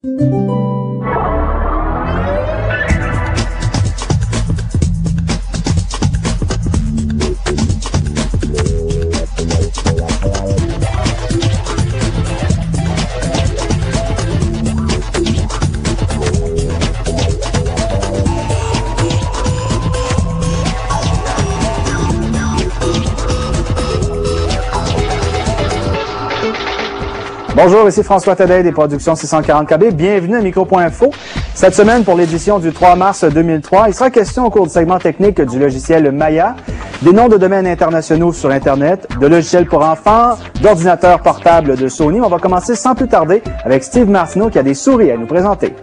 Bonjour, ici François Tadei des Productions 640KB. Bienvenue à Micro.info. Cette semaine, pour l'édition du 3 mars 2003, il sera question au cours du segment technique du logiciel Maya, des noms de domaines internationaux sur Internet, de logiciels pour enfants, d'ordinateurs portables de Sony. On va commencer sans plus tarder avec Steve Martineau qui a des souris à nous présenter.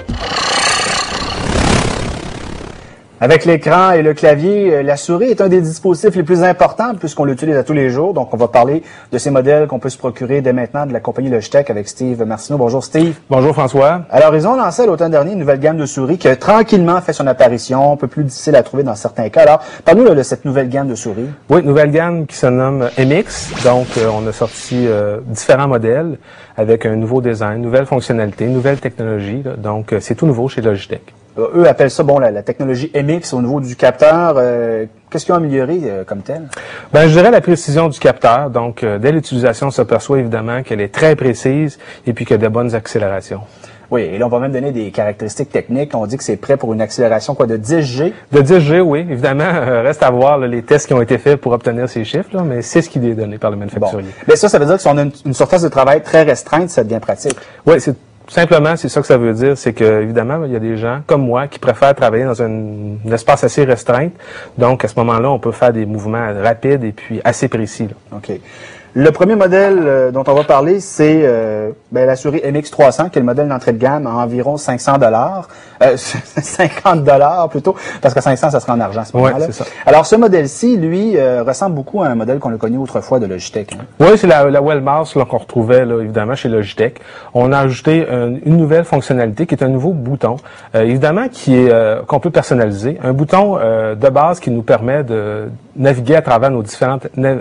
Avec l'écran et le clavier, la souris est un des dispositifs les plus importants puisqu'on l'utilise à tous les jours. Donc, on va parler de ces modèles qu'on peut se procurer dès maintenant de la compagnie Logitech avec Steve Martineau. Bonjour Steve. Bonjour François. Alors, ils ont lancé à l'automne dernier une nouvelle gamme de souris qui a tranquillement fait son apparition, un peu plus difficile à trouver dans certains cas. Alors, parle-nous de cette nouvelle gamme de souris. Oui, nouvelle gamme qui se nomme MX. Donc, on a sorti différents modèles avec un nouveau design, nouvelle fonctionnalité, nouvelle technologie. Là. Donc, c'est tout nouveau chez Logitech. Eux appellent ça, bon, la technologie MX au niveau du capteur. Qu'est-ce qu'ils ont amélioré comme tel? Ben, je dirais la précision du capteur. Donc, dès l'utilisation, on s'aperçoit évidemment qu'elle est très précise et puis qu'il y a de bonnes accélérations. Oui, et là, on va même donner des caractéristiques techniques. On dit que c'est prêt pour une accélération, quoi, de 10G? De 10G, oui. Évidemment, reste à voir là, les tests qui ont été faits pour obtenir ces chiffres, là, mais c'est ce qui est donné par le manufacturier. Bon. Mais ça veut dire que si on a une surface de travail très restreinte, ça devient pratique. Oui, simplement, c'est ça que ça veut dire, c'est que évidemment, il y a des gens comme moi qui préfèrent travailler dans un espace assez restreint. Donc, à ce moment-là, on peut faire des mouvements rapides et puis assez précis. Là. OK. Le premier modèle dont on va parler, c'est la souris MX300, qui est le modèle d'entrée de gamme à environ 500 50 $ plutôt, parce que 500, ça sera en argent à ce moment-là. Oui, c'est ça. Alors, ce modèle-ci, lui, ressemble beaucoup à un modèle qu'on a connu autrefois de Logitech. Hein? Oui, c'est la Wellmouse qu'on retrouvait là, évidemment chez Logitech. On a ajouté une nouvelle fonctionnalité qui est un nouveau bouton, évidemment qui est qu'on peut personnaliser. Un bouton de base qui nous permet de naviguer à travers nos différentes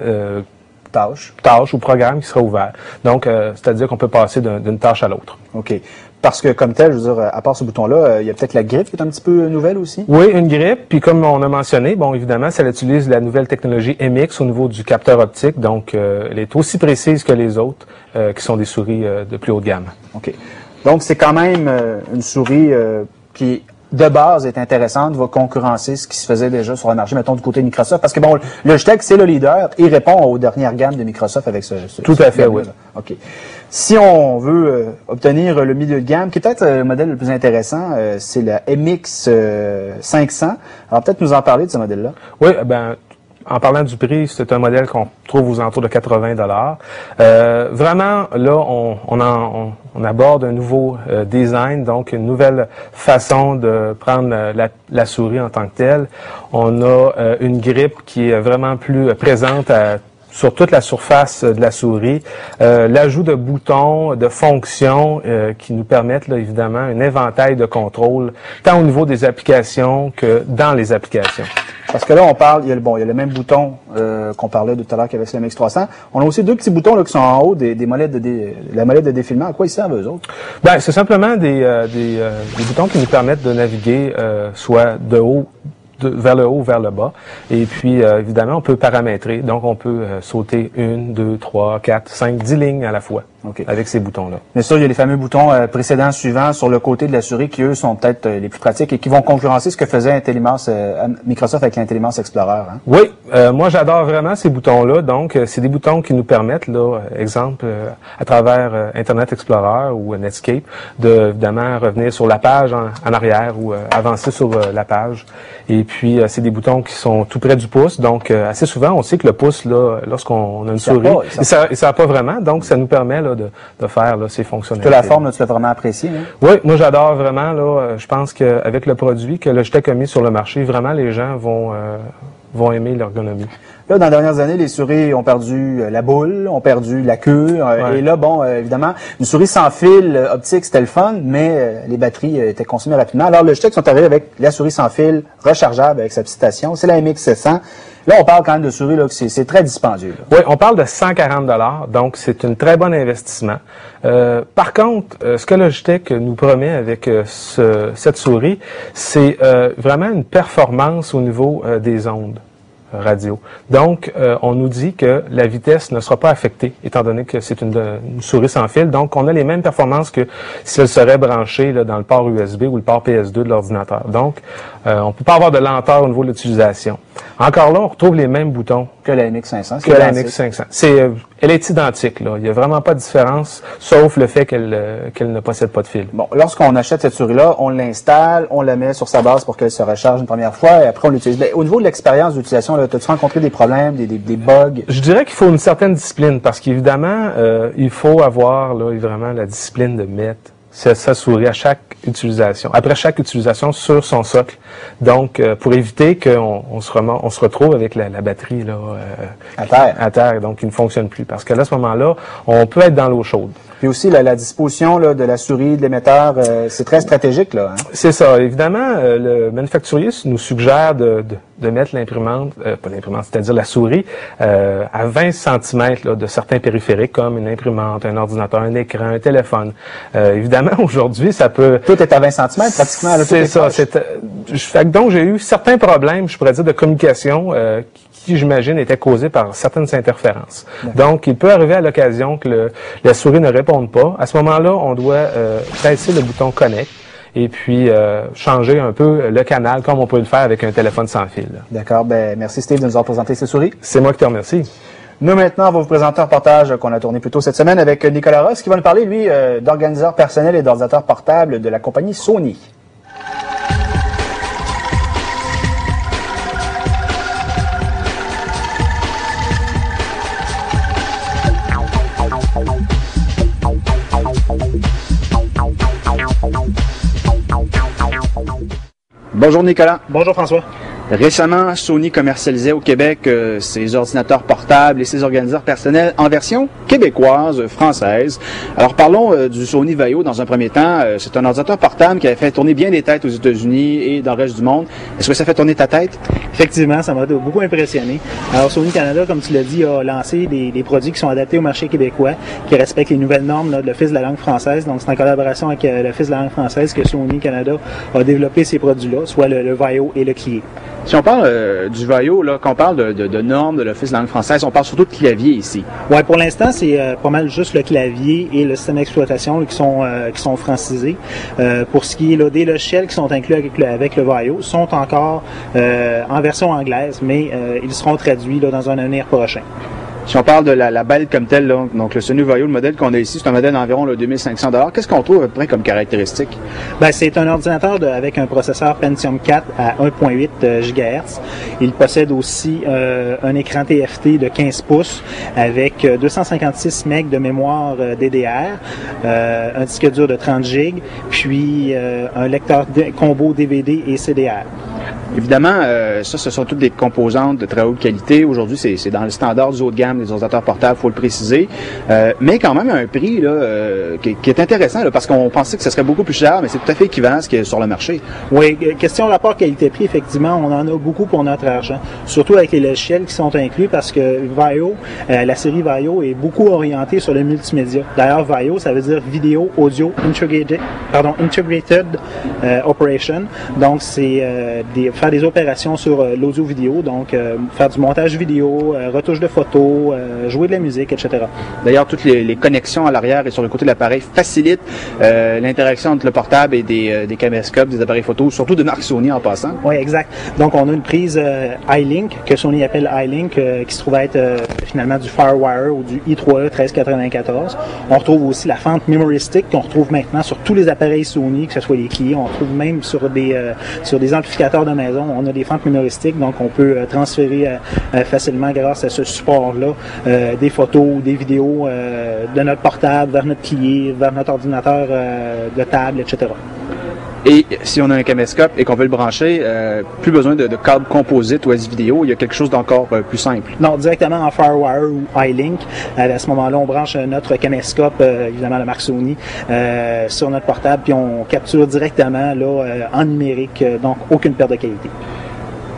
tâches ou programmes qui sera ouvert. Donc, c'est-à-dire qu'on peut passer d'une tâche à l'autre. OK. Parce que, comme tel, je veux dire, à part ce bouton-là, il y a peut-être la griffe qui est un petit peu nouvelle aussi? Oui, une griffe. Puis, comme on a mentionné, bon, évidemment, ça utilise la nouvelle technologie MX au niveau du capteur optique. Donc, elle est aussi précise que les autres, qui sont des souris de plus haute gamme. OK. Donc, c'est quand même une souris qui de base est intéressante, va concurrencer ce qui se faisait déjà sur le marché, mettons, du côté de Microsoft, parce que bon, Logitech, c'est le leader, il répond aux dernières gammes de Microsoft avec ce Tout à fait, oui. OK. Si on veut obtenir le milieu de gamme, qui est peut-être le modèle le plus intéressant, c'est la MX 500. Alors, peut-être nous en parler de ce modèle-là. Oui, en parlant du prix, c'est un modèle qu'on trouve aux alentours de 80 $. Vraiment, là, on aborde un nouveau design, donc une nouvelle façon de prendre la souris en tant que telle. On a une grippe qui est vraiment plus présente sur toute la surface de la souris, l'ajout de boutons, de fonctions qui nous permettent là, évidemment un éventail de contrôle, tant au niveau des applications que dans les applications. Parce que là, on parle, il y a le même bouton qu'on parlait tout à l'heure qu'avec le MX300. On a aussi deux petits boutons là, qui sont en haut des molettes la molette de défilement. À quoi ils servent, eux autres? Ben, c'est simplement des boutons qui nous permettent de naviguer soit de haut vers le haut ou vers le bas. Et puis, évidemment, on peut paramétrer. Donc, on peut sauter 1, 2, 3, 4, 5, 10 lignes à la fois. Okay. Avec ces boutons-là. Bien sûr, il y a les fameux boutons précédents, suivants sur le côté de la souris qui, eux, sont peut-être les plus pratiques et qui vont concurrencer ce que faisait Microsoft avec l'Intellimax Explorer. Hein? Oui, moi j'adore vraiment ces boutons-là. Donc, c'est des boutons qui nous permettent, là, exemple, à travers Internet Explorer ou Netscape, de évidemment revenir sur la page en arrière ou avancer sur la page. Et puis, c'est des boutons qui sont tout près du pouce. Donc, assez souvent, on sait que le pouce, là, lorsqu'on a une souris, il ne sert pas vraiment. Donc, ça nous permet là, de faire là, ces fonctionnalités. La forme, là, tu l'as vraiment appréciée, hein? Oui, moi j'adore vraiment. Là, je pense qu'avec le produit que Logitech a mis sur le marché, vraiment les gens vont aimer l'ergonomie. Là, dans les dernières années, les souris ont perdu la boule, ont perdu la queue. Et là, bon, évidemment, une souris sans fil optique, c'était le fun, mais les batteries étaient consommées rapidement. Alors, Logitech sont arrivés avec la souris sans fil rechargeable avec sa petite station. C'est la MX700. Là, on parle quand même de souris, là, que c'est très dispendieux. Là. Oui, on parle de 140 $, donc c'est un très bon investissement. Par contre, ce que Logitech nous promet avec cette souris, c'est vraiment une performance au niveau des ondes radio. Donc, on nous dit que la vitesse ne sera pas affectée, étant donné que c'est une souris sans fil. Donc, on a les mêmes performances que si elle serait branchée là, dans le port USB ou le port PS2 de l'ordinateur. Donc, on ne peut pas avoir de lenteur au niveau de l'utilisation. Encore là, on retrouve les mêmes boutons que la MX500. Que la MX500. Elle est identique, là. Il n'y a vraiment pas de différence, sauf le fait qu'elle ne possède pas de fil. Bon, lorsqu'on achète cette souris-là, on l'installe, on la met sur sa base pour qu'elle se recharge une première fois, et après on l'utilise. Au niveau de l'expérience d'utilisation, as-tu rencontré des problèmes, des bugs? Je dirais qu'il faut une certaine discipline, parce qu'évidemment, il faut avoir là, vraiment la discipline de mettre sa souris à chaque utilisation, après chaque utilisation sur son socle. Donc, pour éviter qu'on se retrouve avec la batterie là, à terre, donc qui ne fonctionne plus. Parce que là, à ce moment-là, on peut être dans l'eau chaude. Puis aussi, la disposition là, de la souris, de l'émetteur, c'est très stratégique, là. Hein? C'est ça. Évidemment, le manufacturier nous suggère de mettre l'imprimante, pas l'imprimante, c'est-à-dire la souris, à 20 cm là, de certains périphériques, comme une imprimante, un ordinateur, un écran, un téléphone. Évidemment, aujourd'hui, ça peut... Tout est à 20 cm, pratiquement. C'est ça. Donc, j'ai eu certains problèmes, je pourrais dire, de communication qui, j'imagine, étaient causés par certaines interférences. Donc, il peut arriver à l'occasion que la souris ne réponde pas. À ce moment-là, on doit presser le bouton « Connect » et puis changer un peu le canal, comme on peut le faire avec un téléphone sans fil. D'accord. Ben, merci Steve de nous avoir présenté ces souris. C'est moi qui te remercie. Nous, maintenant, on va vous présenter un reportage qu'on a tourné plus tôt cette semaine avec Nicolas Ross, qui va nous parler, lui, d'organisateurs personnels et d'ordinateurs portables de la compagnie Sony. Bonjour Nicolas. Bonjour François. Récemment, Sony commercialisait au Québec ses ordinateurs portables et ses organisateurs personnels en version québécoise, française. Alors parlons du Sony Vaio dans un premier temps. C'est un ordinateur portable qui avait fait tourner bien des têtes aux États-Unis et dans le reste du monde. Est-ce que ça fait tourner ta tête? Effectivement, ça m'a beaucoup impressionné. Alors Sony Canada, comme tu l'as dit, a lancé des produits qui sont adaptés au marché québécois, qui respectent les nouvelles normes là, de l'Office de la langue française. Donc c'est en collaboration avec l'Office de la langue française que Sony Canada a développé ces produits-là, soit le Vaio et le Clié. Si on parle du Vaio, là, quand on parle de normes de l'Office de la langue française, on parle surtout de clavier ici. Oui, pour l'instant, c'est pas mal juste le clavier et le système d'exploitation qui sont francisés. Pour ce qui est là, des logiciels qui sont inclus avec le Vaio, sont encore en version anglaise, mais ils seront traduits là, dans un avenir prochain. Si on parle de la balle comme telle, là, donc le Sony Vaio, le modèle qu'on a ici, c'est un modèle d'environ 2500 $. Qu'est-ce qu'on trouve à peu près comme caractéristique? Ben, c'est un ordinateur avec un processeur Pentium 4 à 1.8 GHz. Il possède aussi un écran TFT de 15 pouces avec 256 MB de mémoire DDR, un disque dur de 30 GB, puis un lecteur combo DVD et CDR. Évidemment, ce sont toutes des composantes de très haute qualité. Aujourd'hui, c'est dans le standard du haut de gamme des ordinateurs portables, il faut le préciser. Mais quand même à un prix là, qui est intéressant, là, parce qu'on pensait que ce serait beaucoup plus cher, mais c'est tout à fait équivalent à ce qui est sur le marché. Oui, question rapport qualité-prix, effectivement, on en a beaucoup pour notre argent. Surtout avec les logiciels qui sont inclus, parce que Vaio, la série Vaio est beaucoup orientée sur le multimédia. D'ailleurs, Vaio, ça veut dire Vidéo Audio Integrated Operation. Donc, c'est faire des opérations sur l'audio-vidéo, donc faire du montage vidéo, retouche de photos, jouer de la musique, etc. D'ailleurs, toutes les connexions à l'arrière et sur le côté de l'appareil facilitent l'interaction entre le portable et des caméscopes, des appareils photo, surtout de marque Sony en passant. Oui, exact. Donc, on a une prise iLink, que Sony appelle iLink, qui se trouve être finalement du FireWire ou du i3E 1394. On retrouve aussi la fente Memory Stick qu'on retrouve maintenant sur tous les appareils Sony, que ce soit les clients. On retrouve même sur des amplificateurs de maison. On a des fentes mémoristiques, donc on peut transférer facilement grâce à ce support-là des photos ou des vidéos de notre portable vers notre client, vers notre ordinateur de table, etc. Et si on a un caméscope et qu'on veut le brancher, plus besoin de câble composite ou S-Vidéo, il y a quelque chose d'encore plus simple. Non, directement en FireWire ou iLink. À ce moment-là, on branche notre caméscope, évidemment la marque Sony, sur notre portable, puis on capture directement là, en numérique, donc aucune perte de qualité.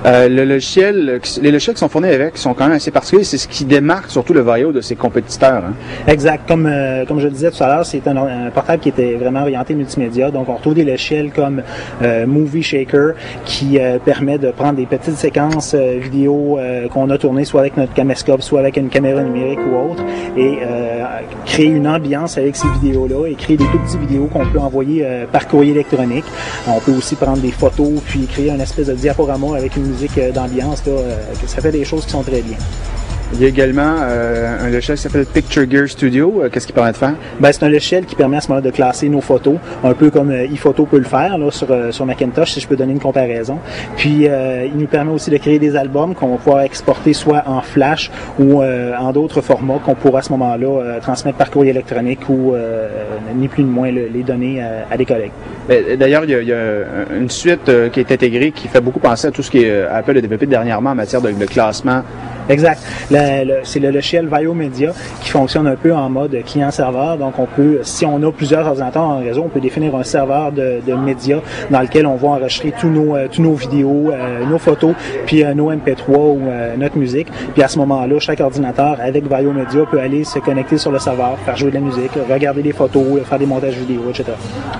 Les logiciels qui sont fournis avec sont quand même assez particuliers. C'est ce qui démarque surtout le Vaio de ses compétiteurs. Hein. Exact. Comme je le disais tout à l'heure, c'est un portable qui était vraiment orienté multimédia. Donc, on retrouve des logiciels comme Movie Shaker qui permet de prendre des petites séquences vidéo qu'on a tournées soit avec notre caméscope, soit avec une caméra numérique ou autre, et créer une ambiance avec ces vidéos-là et créer des tout petites vidéos qu'on peut envoyer par courrier électronique. On peut aussi prendre des photos puis créer une espèce de diaporama avec une musique d'ambiance. Ça fait des choses qui sont très bien. Il y a également un logiciel qui s'appelle Picture Gear Studio. Qu'est-ce qu'il permet de faire? Ben, c'est un logiciel qui permet à ce moment de classer nos photos, un peu comme iPhoto peut le faire là, sur Macintosh, si je peux donner une comparaison. Puis, il nous permet aussi de créer des albums qu'on va pouvoir exporter soit en flash ou en d'autres formats qu'on pourra à ce moment-là transmettre par courrier électronique ou ni plus ni moins les donner à des collègues. D'ailleurs, il y a une suite qui est intégrée qui fait beaucoup penser à tout ce qui est Apple a développé dernièrement en matière de classement. Exact. C'est le logiciel Vaio Media qui fonctionne un peu en mode client-serveur. Donc, on peut, si on a plusieurs ordinateurs en réseau, on peut définir un serveur de médias dans lequel on va enregistrer tous nos vidéos, nos photos, puis nos MP3 ou notre musique. Puis à ce moment-là, chaque ordinateur avec Vaio Media peut aller se connecter sur le serveur, faire jouer de la musique, regarder des photos, faire des montages vidéo, etc.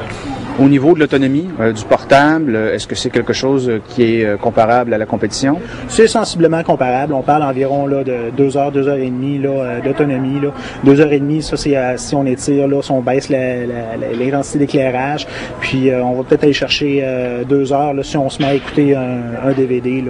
Au niveau de l'autonomie du portable, est-ce que c'est quelque chose qui est comparable à la compétition? C'est sensiblement comparable. On parle environ là, de 2 heures, 2 heures et demie d'autonomie. 2 heures et demie, ça c'est si on étire, là, si on baisse l'intensité d'éclairage. Puis on va peut-être aller chercher 2 heures là, si on se met à écouter un DVD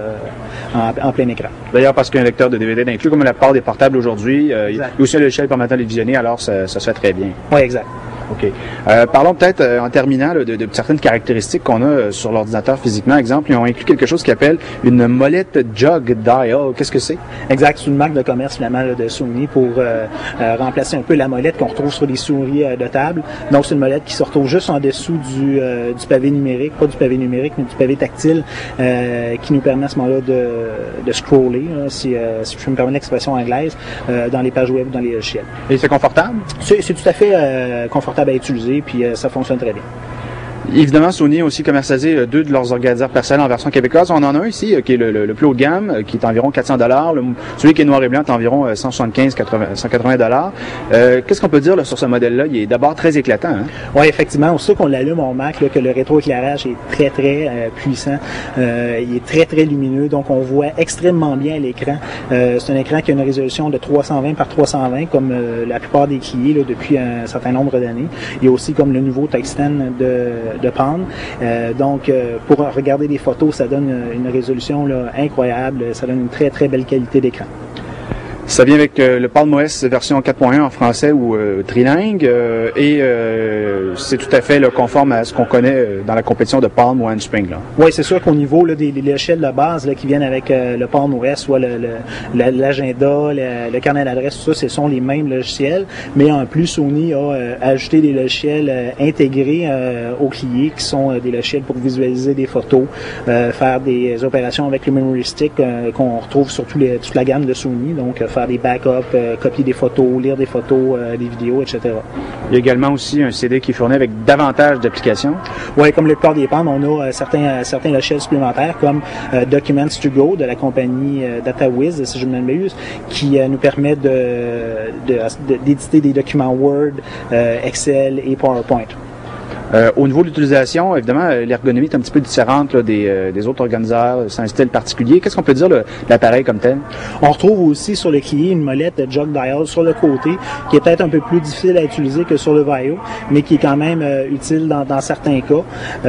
là, en plein écran. D'ailleurs, parce qu'il y a un lecteur de DVD inclus, comme la plupart des portables aujourd'hui, il y a aussi un logiciel permettant de les visionner, alors ça se fait très bien. Oui, exact. OK. Parlons peut-être, en terminant, là, de certaines caractéristiques qu'on a sur l'ordinateur physiquement. Exemple, ils ont inclus quelque chose qu'ils appellent une molette jog dial. Qu'est-ce que c'est? Exact. C'est une marque de commerce, finalement, là, de Sony pour remplacer un peu la molette qu'on retrouve sur les souris de table. Donc, c'est une molette qui se retrouve juste en dessous du pavé numérique, pas du pavé numérique, mais du pavé tactile, qui nous permet à ce moment-là de scroller, hein, si je peux me permettre l'expression anglaise, dans les pages web ou dans les logiciels. Et c'est confortable? C'est tout à fait confortable à utiliser, puis ça fonctionne très bien. Évidemment, Sony a aussi commercialisé 2 de leurs organisateurs personnels en version québécoise. On en a un ici qui est le plus haut de gamme, qui est environ 400 $. Celui qui est noir et blanc est environ 180 $. Qu'est-ce qu'on peut dire là, sur ce modèle-là? Il est d'abord très éclatant. Hein? Oui, effectivement. Aussitôt qu'on l'allume au Mac, là, que le rétroéclairage est très, très puissant. Il est très, très lumineux. Donc, on voit extrêmement bien à l'écran. C'est un écran qui a une résolution de 320 par 320, comme la plupart des clients là, depuis un certain nombre d'années. Il y a aussi comme le nouveau Tungsten de Palm. Donc, pour regarder des photos, ça donne une résolution là, incroyable. Ça donne une très, très belle qualité d'écran. Ça vient avec le Palm OS version 4.1 en français ou trilingue et c'est tout à fait là, conforme à ce qu'on connaît dans la compétition de Palm ou Handspring. Oui, c'est sûr qu'au niveau là, des logiciels de base là, qui viennent avec le Palm OS, soit l'agenda, le carnet d'adresse, tout ça, ce sont les mêmes logiciels, mais en plus, Sony a ajouté des logiciels intégrés aux clients qui sont des logiciels pour visualiser des photos, faire des opérations avec le memory stick qu'on retrouve sur toute la gamme de Sony, donc faire des backups, copier des photos, lire des photos, des vidéos, etc. Il y a également aussi un CD qui est fourni avec davantage d'applications. Oui, comme le plupart des Palm, on a certains logiciels supplémentaires comme Documents to Go de la compagnie DataWiz, si je ne m'abuse, qui nous permet d'éditer des documents Word, Excel et PowerPoint. Au niveau de l'utilisation, évidemment, l'ergonomie est un petit peu différente là, des autres organisateurs, c'est un style particulier. Qu'est-ce qu'on peut dire de l'appareil comme tel? On retrouve aussi sur le client une molette de jog dial sur le côté, qui est peut-être un peu plus difficile à utiliser que sur le Vaio, mais qui est quand même utile dans certains cas.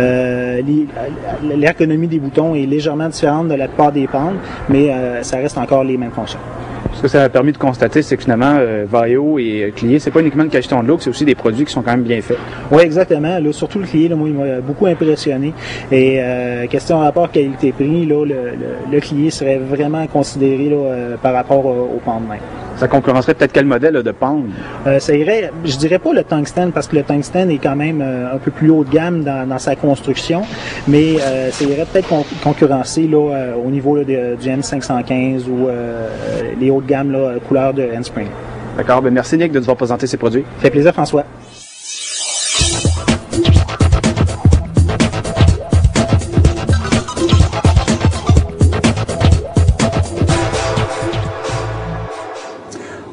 L'ergonomie des boutons est légèrement différente de la plupart des Palm, mais ça reste encore les mêmes fonctions. Ce que ça a permis de constater, c'est que finalement, Vaio et Clié, c'est pas uniquement une cacheton de look, c'est aussi des produits qui sont quand même bien faits. Oui, exactement. Là, surtout le Clié, là, moi, il m'a beaucoup impressionné. Et question rapport qualité-prix, là, le Clié serait vraiment considéré là, par rapport au Palm même. Ça concurrencerait peut-être quel modèle là, de Palm? Ça irait, je dirais pas le Tungsten, parce que le Tungsten est quand même un peu plus haut de gamme dans sa construction, mais ça irait peut-être concurrencer là, au niveau là, du M515 ou les hauts de gamme là, couleur de Handspring. D'accord, ben merci Nick de nous avoir présenté ces produits. Ça fait plaisir François.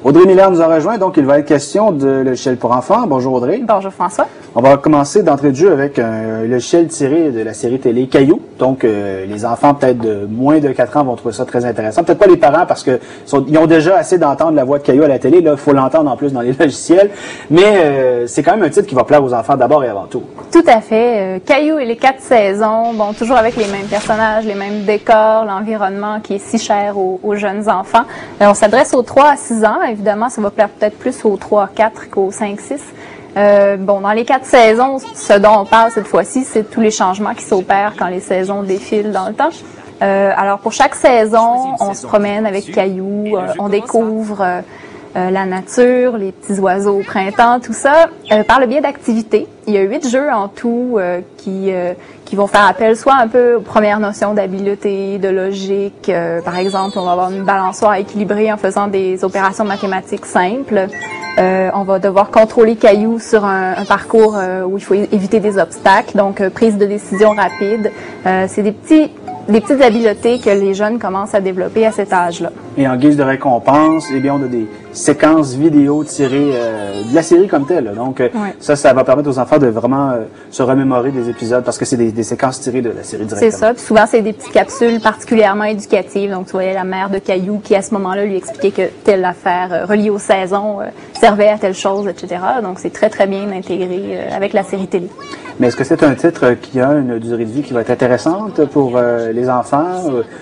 Audrey Miller nous a rejoint, donc il va être question de logiciel pour enfants. Bonjour Audrey. Bonjour François. On va commencer d'entrée de jeu avec un logiciel tiré de la série télé Caillou. Donc les enfants peut-être de moins de 4 ans vont trouver ça très intéressant. Peut-être pas les parents parce que ils ont déjà assez d'entendre la voix de Caillou à la télé. Là, il faut l'entendre en plus dans les logiciels. Mais c'est quand même un titre qui va plaire aux enfants d'abord et avant tout. Tout à fait. Caillou et les 4 saisons, bon, toujours avec les mêmes personnages, les mêmes décors, l'environnement qui est si cher aux jeunes enfants. On s'adresse aux 3 à 6 ans. Évidemment, ça va plaire peut-être plus aux 3-4 qu'aux 5-6. Bon, dans les 4 saisons, ce dont on parle cette fois-ci, c'est tous les changements qui s'opèrent quand les saisons défilent dans le temps. Alors, pour chaque saison, on se promène avec Caillou, on découvre la nature, les petits oiseaux au printemps, tout ça, par le biais d'activités. Il y a 8 jeux en tout qui vont faire appel soit un peu aux premières notions d'habileté, de logique. Par exemple, on va avoir une balançoire équilibrée en faisant des opérations mathématiques simples. On va devoir contrôler Caillou sur un parcours où il faut éviter des obstacles, donc prise de décision rapide. C'est des petites habiletés que les jeunes commencent à développer à cet âge-là. Et en guise de récompense, eh bien, on a des séquences vidéo tirées de la série comme telle. Donc, ça va permettre aux enfants de vraiment se remémorer des épisodes parce que c'est des séquences tirées de la série directement. C'est ça. Puis souvent, c'est des petites capsules particulièrement éducatives. Donc, tu voyais la mère de Caillou qui, à ce moment-là, lui expliquait que telle affaire reliée aux saisons servait à telle chose, etc. Donc, c'est très, très bien intégré avec la série télé. Mais est-ce que c'est un titre qui a une durée de vie qui va être intéressante pour les enfants?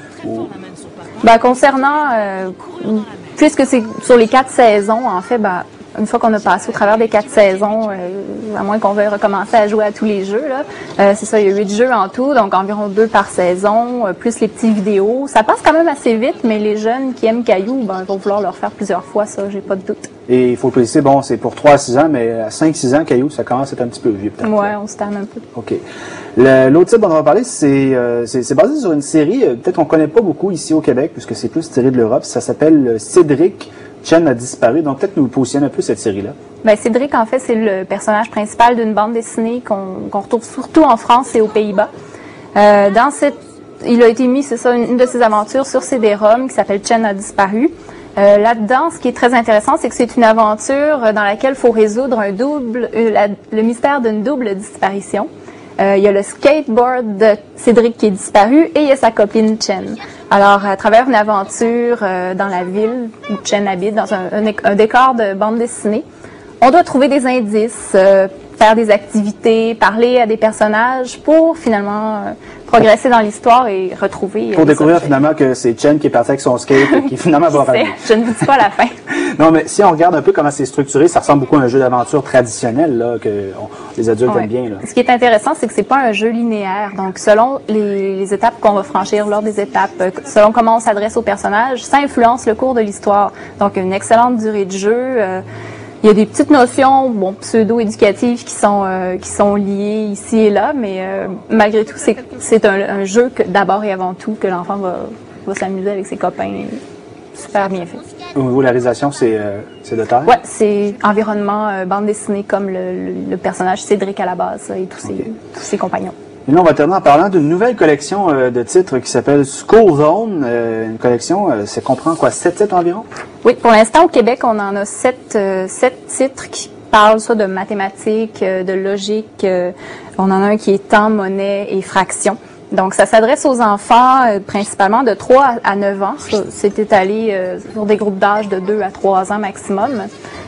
Ben, concernant, puisque c'est sur les 4 saisons, en fait, ben, une fois qu'on a passé au travers des 4 saisons, à moins qu'on veuille recommencer à jouer à tous les jeux, là, c'est ça, il y a 8 jeux en tout, donc environ 2 par saison, plus les petits vidéos. Ça passe quand même assez vite, mais les jeunes qui aiment Caillou, ben, vont vouloir le refaire plusieurs fois, ça, j'ai pas de doute. Et il faut préciser, bon, c'est pour 3 à 6 ans, mais à 5-6 ans, Caillou, ça commence à être un petit peu vieux, peut-être. Ouais, on se terne un peu. OK. L'autre titre dont on va parler, c'est basé sur une série, peut-être qu'on connaît pas beaucoup ici au Québec, puisque c'est plus tiré de l'Europe. Ça s'appelle Cédric, Chen a disparu. Donc, peut-être nous positionner un peu cette série-là. Ben, Cédric, en fait, c'est le personnage principal d'une bande dessinée qu'on retrouve surtout en France et aux Pays-Bas. Il a été mis, c'est ça, une de ses aventures sur CD-ROM qui s'appelle Chen a disparu. Là-dedans, ce qui est très intéressant, c'est que c'est une aventure dans laquelle il faut résoudre le mystère d'une double disparition. Il y a le skateboard de Cédric qui est disparu et il y a sa copine Chen. Alors, à travers une aventure dans la ville où Chen habite, dans un décor de bande dessinée, on doit trouver des indices, faire des activités, parler à des personnages pour finalement progresser dans l'histoire et retrouver... Pour découvrir finalement que c'est Chen qui est parti avec son skate et qui finalement va revenir. Je ne vous dis pas la fin. Non, mais si on regarde un peu comment c'est structuré, ça ressemble beaucoup à un jeu d'aventure traditionnel là, que les adultes aiment bien. Là. Ce qui est intéressant, c'est que c'est pas un jeu linéaire. Donc, selon les étapes qu'on va franchir lors des étapes, selon comment on s'adresse aux personnages, ça influence le cours de l'histoire. Donc, une excellente durée de jeu. Il y a des petites notions, bon, pseudo-éducatives qui sont liées ici et là, mais malgré tout, c'est un jeu que d'abord et avant tout que l'enfant va s'amuser avec ses copains. Super bien fait. Au niveau de la réalisation, c'est de taille? Ouais, c'est environnement, bande dessinée comme le personnage Cédric à la base et tous ses compagnons. Et là, on va terminer en parlant d'une nouvelle collection de titres qui s'appelle School Zone. Une collection, ça comprend quoi, 7 titres environ? Oui, pour l'instant, au Québec, on en a 7 titres qui parlent soit de mathématiques, de logique. On en a un qui est temps, monnaie et fraction. Donc, ça s'adresse aux enfants principalement de 3 à 9 ans. C'est étalé sur des groupes d'âge de 2 à 3 ans maximum.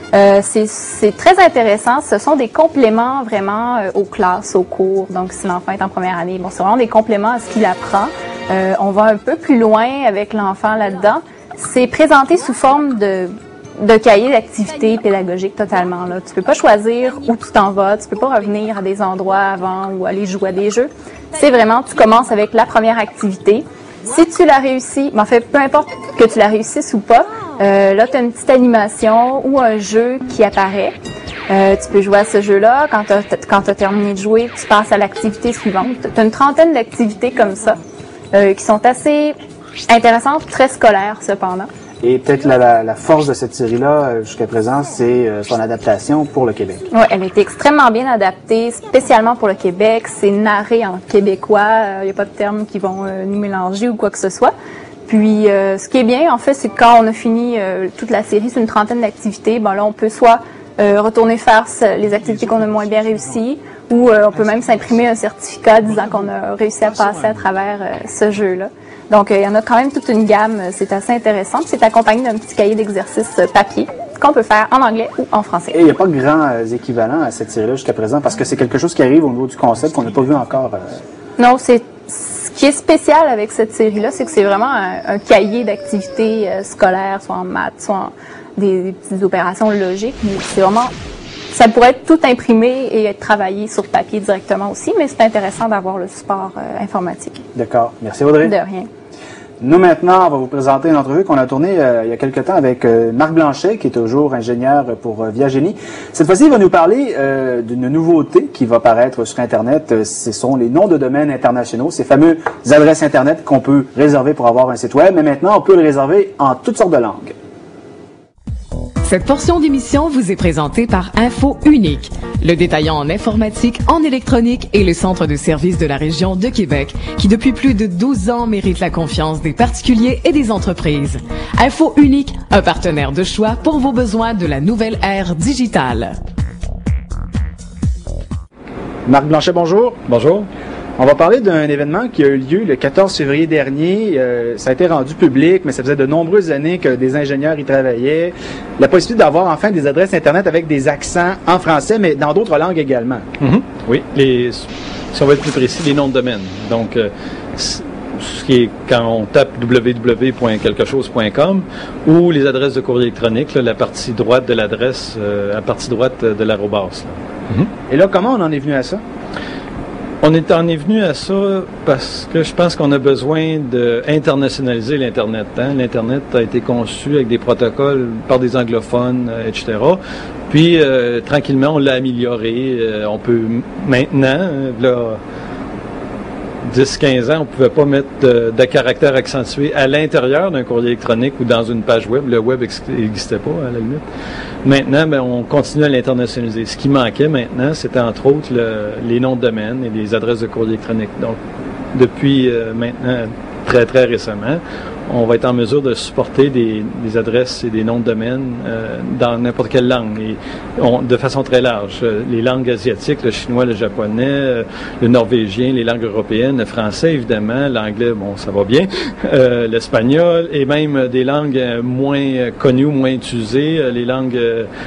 C'est très intéressant. Ce sont des compléments vraiment aux classes, aux cours. Donc, si l'enfant est en première année, bon, c'est vraiment des compléments à ce qu'il apprend. On va un peu plus loin avec l'enfant là-dedans. C'est présenté sous forme de cahier d'activités pédagogiques totalement. Là. Tu peux pas choisir où tu t'en vas. Tu peux pas revenir à des endroits avant ou aller jouer à des jeux. C'est vraiment, tu commences avec la première activité. Si tu l'as réussi, mais en fait, peu importe que tu la réussisses ou pas, là, tu as une petite animation ou un jeu qui apparaît. Tu peux jouer à ce jeu-là. Quand tu as terminé de jouer, tu passes à l'activité suivante. Tu as une trentaine d'activités comme ça qui sont assez intéressantes, très scolaires cependant. Et peut-être la force de cette série-là, jusqu'à présent, c'est son adaptation pour le Québec. Oui, elle a été extrêmement bien adaptée, spécialement pour le Québec. C'est narré en québécois. Il n'y a pas de termes qui vont nous mélanger ou quoi que ce soit. Puis, ce qui est bien, en fait, c'est que quand on a fini toute la série, c'est une trentaine d'activités, ben là, on peut soit retourner faire les activités qu'on a moins bien réussies, ou on peut même s'imprimer un certificat disant qu'on a réussi à passer à travers ce jeu-là. Donc, il y en a quand même toute une gamme. C'est assez intéressant. C'est accompagné d'un petit cahier d'exercice papier qu'on peut faire en anglais ou en français. Et il n'y a pas de grands équivalents à cette série-là jusqu'à présent, parce que c'est quelque chose qui arrive au niveau du concept qu'on n'a pas vu encore. Non, ce qui est spécial avec cette série-là, c'est que c'est vraiment un cahier d'activités scolaires, soit en maths, soit en des petites opérations logiques. Mais c'est vraiment, ça pourrait être tout imprimé et être travaillé sur papier directement aussi, mais c'est intéressant d'avoir le support informatique. D'accord. Merci Audrey. De rien. Nous, maintenant, on va vous présenter une entrevue qu'on a tournée il y a quelque temps avec Marc Blanchet, qui est toujours ingénieur pour Viagénie. Cette fois-ci, il va nous parler d'une nouveauté qui va paraître sur Internet. Ce sont les noms de domaines internationaux, ces fameuses adresses Internet qu'on peut réserver pour avoir un site web, mais maintenant, on peut le réserver en toutes sortes de langues. Cette portion d'émission vous est présentée par Info Unique, le détaillant en informatique, en électronique et le centre de services de la région de Québec, qui depuis plus de 12 ans mérite la confiance des particuliers et des entreprises. Info Unique, un partenaire de choix pour vos besoins de la nouvelle ère digitale. Marc Blanchet, bonjour. Bonjour. On va parler d'un événement qui a eu lieu le 14 février dernier. Ça a été rendu public, mais ça faisait de nombreuses années que des ingénieurs y travaillaient. La possibilité d'avoir enfin des adresses Internet avec des accents en français, mais dans d'autres langues également. Mm-hmm. Oui, si on va être plus précis, les noms de domaine. Donc, ce qui est quand on tape www.quelquechose.com ou les adresses de courrier électronique, là, la partie droite de l'adresse, la partie droite de l'arrobase. Mm-hmm. Et là, comment on en est venu à ça? On est venu à ça parce que je pense qu'on a besoin d'internationaliser l'Internet. Hein? L'Internet a été conçu avec des protocoles par des anglophones, etc. Puis, tranquillement, on l'a amélioré. On peut maintenant, là, 10-15 ans, on ne pouvait pas mettre de caractères accentués à l'intérieur d'un courrier électronique ou dans une page web. Le web n'existait pas, à la limite. Maintenant, on continue à l'internationaliser. Ce qui manquait maintenant, c'était entre autres les noms de domaine et les adresses de courrier électronique. Donc, depuis maintenant, très, très récemment, on va être en mesure de supporter des adresses et des noms de domaine dans n'importe quelle langue, et de façon très large. Les langues asiatiques, le chinois, le japonais, le norvégien, les langues européennes, le français évidemment, l'anglais, bon, ça va bien, l'espagnol, et même des langues moins connues, moins utilisées, les langues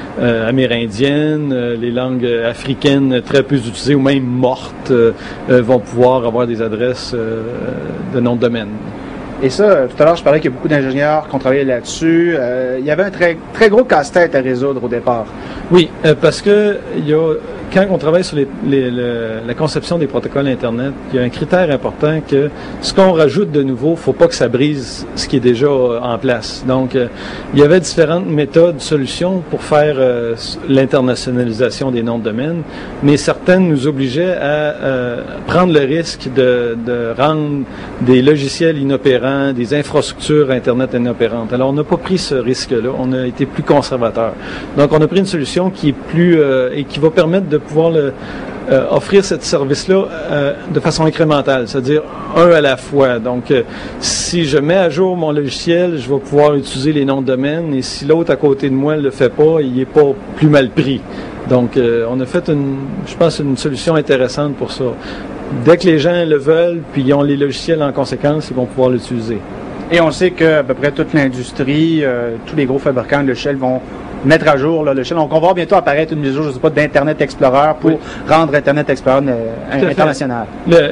amérindiennes, les langues africaines très peu utilisées ou même mortes, vont pouvoir avoir des adresses de noms de domaine. Et ça, tout à l'heure, je parlais qu'il y a beaucoup d'ingénieurs qui ont travaillé là-dessus. Il y avait un très, très gros casse-tête à résoudre au départ. Oui, parce que quand on travaille sur la conception des protocoles Internet, il y a un critère important que ce qu'on rajoute de nouveau, faut pas que ça brise ce qui est déjà en place. Donc, il y avait différentes méthodes, solutions pour faire l'internationalisation des noms de domaine, mais certaines nous obligeaient à prendre le risque de rendre des logiciels inopérants, des infrastructures Internet inopérantes. Alors, on n'a pas pris ce risque-là. On a été plus conservateur. Donc, on a pris une solution qui est plus et qui va permettre de pouvoir offrir ce service-là de façon incrémentale, c'est-à-dire un à la fois. Donc, si je mets à jour mon logiciel, je vais pouvoir utiliser les noms de domaine, et si l'autre à côté de moi ne le fait pas, il n'est pas plus mal pris. Donc, on a fait, je pense, une solution intéressante pour ça. Dès que les gens le veulent, puis ils ont les logiciels en conséquence, ils vont pouvoir l'utiliser. Et on sait qu'à peu près toute l'industrie, tous les gros fabricants de logiciels vont mettre à jour là, le logiciel. Donc, on va voir bientôt apparaître une mise à jour, je ne sais pas, d'Internet Explorer pour rendre Internet Explorer international.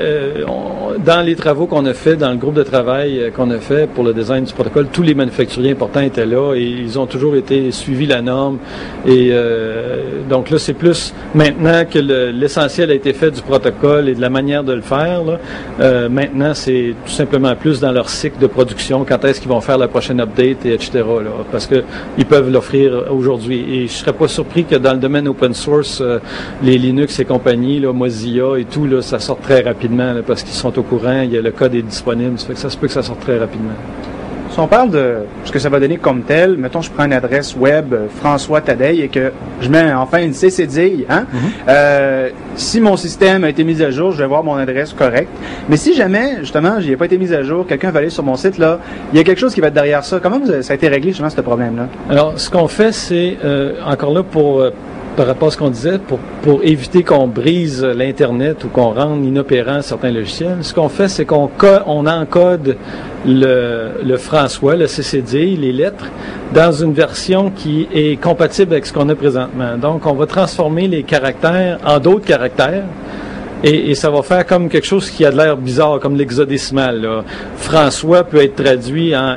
Dans les travaux qu'on a fait, dans le groupe de travail qu'on a fait pour le design du protocole, tous les manufacturiers importants étaient là et ils ont toujours été suivi la norme. Et donc là, c'est plus maintenant que l'essentiel a été fait du protocole et de la manière de le faire. Là, maintenant, c'est tout simplement plus dans leur cycle de production, quand est-ce qu'ils vont faire la prochaine update, et etc. Là, parce que ils peuvent l'offrir aujourd'hui. Et je serais pas surpris que dans le domaine open source, les Linux et compagnie, là, Mozilla et tout, là, ça sorte très rapidement là, parce qu'ils sont au courant, le code est disponible, ça fait que ça se peut que ça sorte très rapidement. Si on parle de ce que ça va donner comme tel, mettons, je prends une adresse web François Tadei et que je mets enfin une CCDI, hein? Si mon système a été mis à jour, je vais voir mon adresse correcte. Mais si jamais, justement, j'y ai pas été mis à jour, quelqu'un va aller sur mon site, là, il y a quelque chose qui va être derrière ça. Comment ça a été réglé, justement, ce problème-là? Alors, ce qu'on fait, c'est, encore là, par rapport à ce qu'on disait, pour éviter qu'on brise l'Internet ou qu'on rende inopérant certains logiciels, ce qu'on fait, c'est qu'on encode le François, le CCDI, les lettres, dans une version qui est compatible avec ce qu'on a présentement. Donc, on va transformer les caractères en d'autres caractères. Et ça va faire comme quelque chose qui a de l'air bizarre, comme l'hexadécimal, là. François peut être traduit en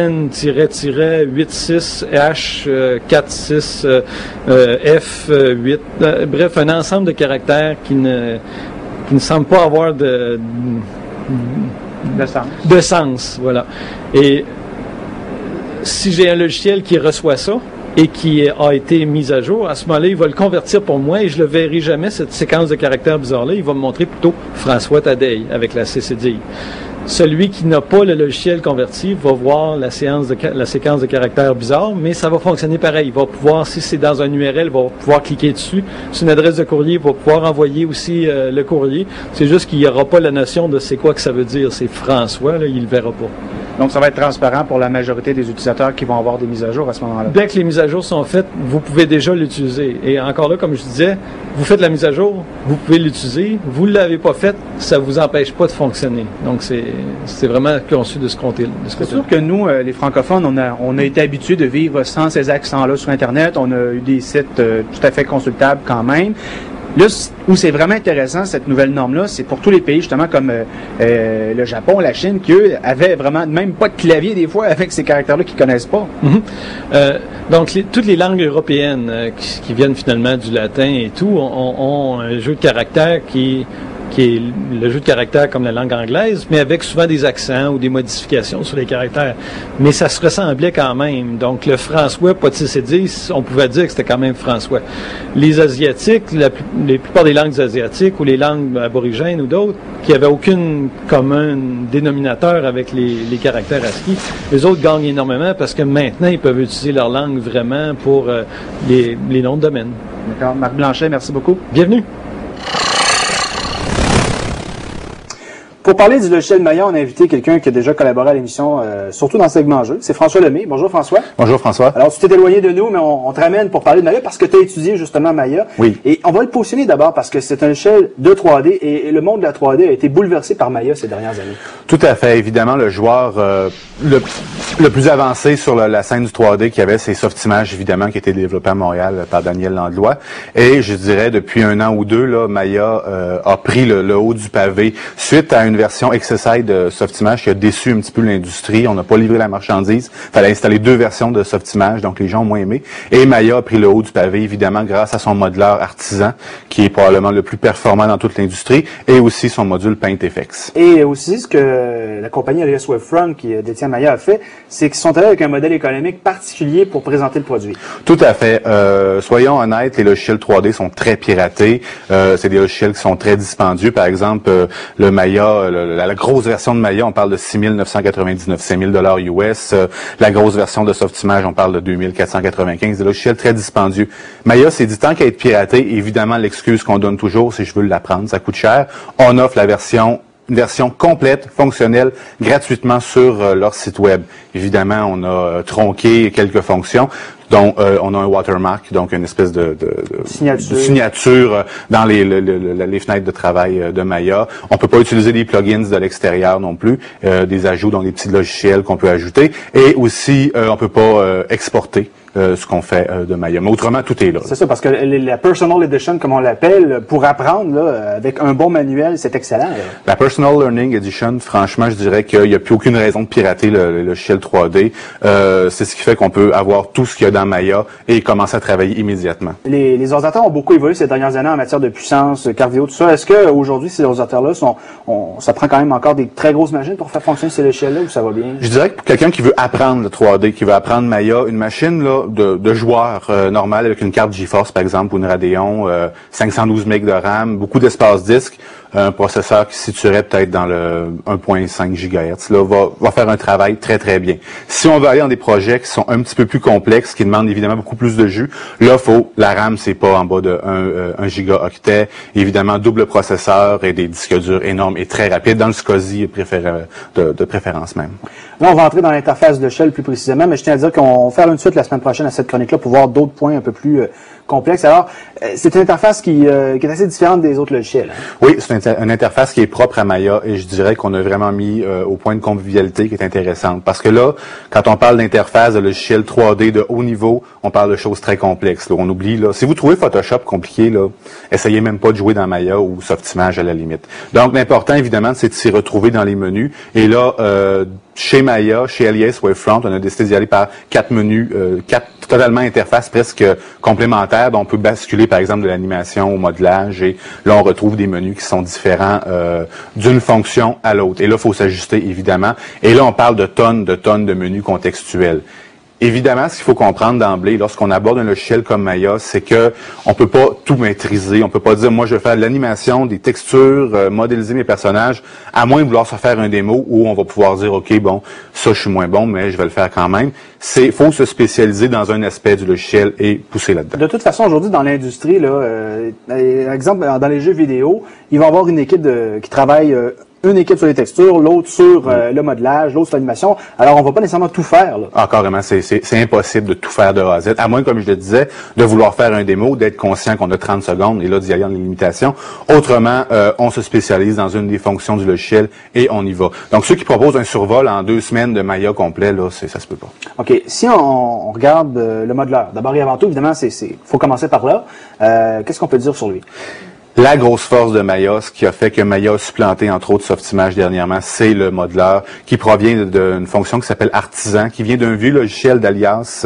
XN-86H46F8. Bref, un ensemble de caractères qui ne semblent pas avoir de sens. Voilà. Et si j'ai un logiciel qui reçoit ça, et qui a été mis à jour, à ce moment-là, il va le convertir pour moi et je ne le verrai jamais, cette séquence de caractères bizarres-là. Il va me montrer plutôt François Tadei avec la CCDI. Celui qui n'a pas le logiciel converti va voir la séquence de caractères bizarres, mais ça va fonctionner pareil. Il va pouvoir, si c'est dans un URL, il va pouvoir cliquer dessus. C'est une adresse de courrier, il va pouvoir envoyer aussi le courrier. C'est juste qu'il n'y aura pas la notion de c'est quoi que ça veut dire. C'est François, là, il ne le verra pas. Donc, ça va être transparent pour la majorité des utilisateurs qui vont avoir des mises à jour à ce moment-là. Dès que les mises à jour sont faites, vous pouvez déjà l'utiliser. Et encore là, comme je disais, vous faites la mise à jour, vous pouvez l'utiliser. Vous ne l'avez pas faite, ça ne vous empêche pas de fonctionner. Donc, c'est vraiment conçu de ce côté-là. C'est sûr que nous, les francophones, on a été habitués de vivre sans ces accents-là sur Internet. On a eu des sites tout à fait consultables quand même. Là, où c'est vraiment intéressant, cette nouvelle norme-là, c'est pour tous les pays, justement, comme le Japon, la Chine, qui, eux, avaient vraiment même pas de clavier, des fois, avec ces caractères-là qu'ils connaissent pas. Donc, toutes les langues européennes qui viennent finalement du latin et tout, ont un jeu de caractères qui est le jeu de caractères comme la langue anglaise, mais avec souvent des accents ou des modifications sur les caractères. Mais ça se ressemblait quand même. Donc, le François, pas de CCD, on pouvait dire que c'était quand même François. Les Asiatiques, les plupart des langues asiatiques ou les langues aborigènes ou d'autres, qui n'avaient aucun commun dénominateur avec les caractères ASCII, les autres gagnent énormément parce que maintenant, ils peuvent utiliser leur langue vraiment pour les noms de domaine. D'accord. Marc Blanchet, merci beaucoup. Bienvenue. Pour parler du logiciel Maya, on a invité quelqu'un qui a déjà collaboré à l'émission, surtout dans le segment jeu. C'est François Lemay. Bonjour François. Bonjour François. Alors tu t'es éloigné de nous, mais on te ramène pour parler de Maya parce que tu as étudié justement Maya. Oui. Et on va le positionner d'abord parce que c'est un logiciel de 3D et le monde de la 3D a été bouleversé par Maya ces dernières années. Tout à fait. Évidemment, le joueur le plus avancé sur la scène du 3D qu'il y avait, c'est Softimage, évidemment, qui a été développé à Montréal par Daniel Landlois. Et je dirais, depuis 1 an ou 2, là, Maya a pris le haut du pavé suite à une version XSI de Softimage qui a déçu un petit peu l'industrie. On n'a pas livré la marchandise. Il fallait installer 2 versions de Softimage, donc les gens ont moins aimé. Et Maya a pris le haut du pavé, évidemment, grâce à son modeleur artisan, qui est probablement le plus performant dans toute l'industrie, et aussi son module PaintFX. Et aussi, ce que la compagnie Alias Webfront, qui détient Maya, a fait, c'est qu'ils sont allés avec un modèle économique particulier pour présenter le produit. Tout à fait. Soyons honnêtes, les logiciels 3D sont très piratés. C'est des logiciels qui sont très dispendieux. Par exemple, le Maya, la grosse version de Maya, on parle de 6 999, $5 000 US. La grosse version de Softimage, on parle de 2 495. Des logiciels très dispendieux. Maya, c'est dit tant qu'à être piraté, évidemment, l'excuse qu'on donne toujours, c'est je veux l'apprendre, ça coûte cher. On offre une version complète, fonctionnelle, gratuitement sur leur site web. Évidemment, on a tronqué quelques fonctions, dont on a un watermark, donc une espèce de signature dans les fenêtres de travail de Maya. On peut pas utiliser des plugins de l'extérieur non plus, des ajouts dans des petits logiciels qu'on peut ajouter, et aussi on peut pas exporter ce qu'on fait de Maya. Mais autrement, tout est là. C'est ça, parce que la Personal Edition, comme on l'appelle, pour apprendre, là, avec un bon manuel, c'est excellent. Là. La Personal Learning Edition, franchement, je dirais qu'il n'y a plus aucune raison de pirater le logiciel 3D. C'est ce qui fait qu'on peut avoir tout ce qu'il y a dans Maya et commencer à travailler immédiatement. Les ordinateurs ont beaucoup évolué ces dernières années en matière de puissance, cardio, tout ça. Est-ce qu'aujourd'hui, ces ordinateurs-là, ça prend quand même encore des très grosses machines pour faire fonctionner ces logiciels-là ou ça va bien? Je dirais que pour quelqu'un qui veut apprendre le 3D, qui veut apprendre Maya, une machine, là, Maya de joueur normal avec une carte GeForce par exemple ou une Radeon, 512 MB de RAM, beaucoup d'espace disque, un processeur qui se situerait peut-être dans le 1.5 GHz, là, va faire un travail très très bien. Si on veut aller dans des projets qui sont un petit peu plus complexes, qui demandent évidemment beaucoup plus de jus, là la RAM c'est pas en bas de 1 gigaoctet, évidemment double processeur et des disques durs énormes et très rapides, dans le SCSI de préférence même. Là, on va entrer dans l'interface de Shell plus précisément, mais je tiens à dire qu'on va faire une suite la semaine prochaine à cette chronique-là pour voir d'autres points un peu plus complexes. Alors, c'est une interface qui est assez différente des autres logiciels. Hein? Oui, c'est une interface qui est propre à Maya et je dirais qu'on a vraiment mis au point de convivialité qui est intéressante. Parce que là, quand on parle d'interface de logiciel 3D de haut niveau, on parle de choses très complexes. Là. On oublie, là, si vous trouvez Photoshop compliqué, là, essayez même pas de jouer dans Maya ou Softimage à la limite. Donc, l'important, évidemment, c'est de s'y retrouver dans les menus. Et là, chez Maya, chez Alias Wavefront, on a décidé d'y aller par 4 menus, 4 totalement interfaces presque complémentaires. Donc, on peut basculer, par exemple, de l'animation au modelage. Et là, on retrouve des menus qui sont différents d'une fonction à l'autre. Et là, il faut s'ajuster, évidemment. Et là, on parle de tonnes de menus contextuels. Évidemment, ce qu'il faut comprendre d'emblée, lorsqu'on aborde un logiciel comme Maya, c'est que on peut pas tout maîtriser. On peut pas dire, moi, je vais faire de l'animation, des textures, modéliser mes personnages, à moins de vouloir se faire un démo où on va pouvoir dire, OK, bon, ça, je suis moins bon, mais je vais le faire quand même. Faut se spécialiser dans un aspect du logiciel et pousser là-dedans. De toute façon, aujourd'hui, dans l'industrie, là, par exemple, dans les jeux vidéo, il va y avoir une équipe qui travaille une équipe sur les textures, l'autre sur le modelage, l'autre sur l'animation. Alors, on va pas nécessairement tout faire. Là. Ah, carrément, c'est impossible de tout faire de A à Z, à moins, comme je le disais, de vouloir faire un démo, d'être conscient qu'on a 30 secondes et là, d'y aller dans les limitations. Autrement, on se spécialise dans une des fonctions du logiciel et on y va. Donc, ceux qui proposent un survol en 2 semaines de Maya complet, là, ça se peut pas. OK. Si on regarde le modeleur, d'abord et avant tout, évidemment, faut commencer par là. Qu'est-ce qu'on peut dire sur lui? La grosse force de Maya, ce qui a fait que Maya a supplanté entre autres Softimage dernièrement, c'est le modeleur qui provient d'une fonction qui s'appelle Artisan, qui vient d'un vieux logiciel d'Alias,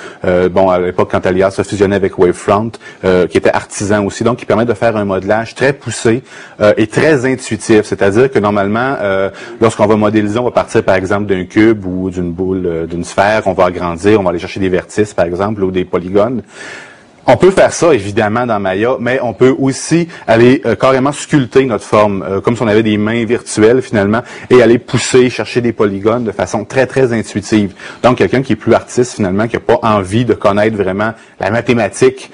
à l'époque quand Alias se fusionnait avec Wavefront, qui était Artisan aussi, donc qui permet de faire un modelage très poussé et très intuitif. C'est-à-dire que normalement, lorsqu'on va modéliser, on va partir par exemple d'un cube ou d'une boule, d'une sphère, on va agrandir, on va aller chercher des vertices par exemple ou des polygones. On peut faire ça, évidemment, dans Maya, mais on peut aussi aller carrément sculpter notre forme, comme si on avait des mains virtuelles, finalement, et aller pousser, chercher des polygones de façon très, très intuitive. Donc, quelqu'un qui est plus artiste, finalement, qui n'a pas envie de connaître vraiment la mathématique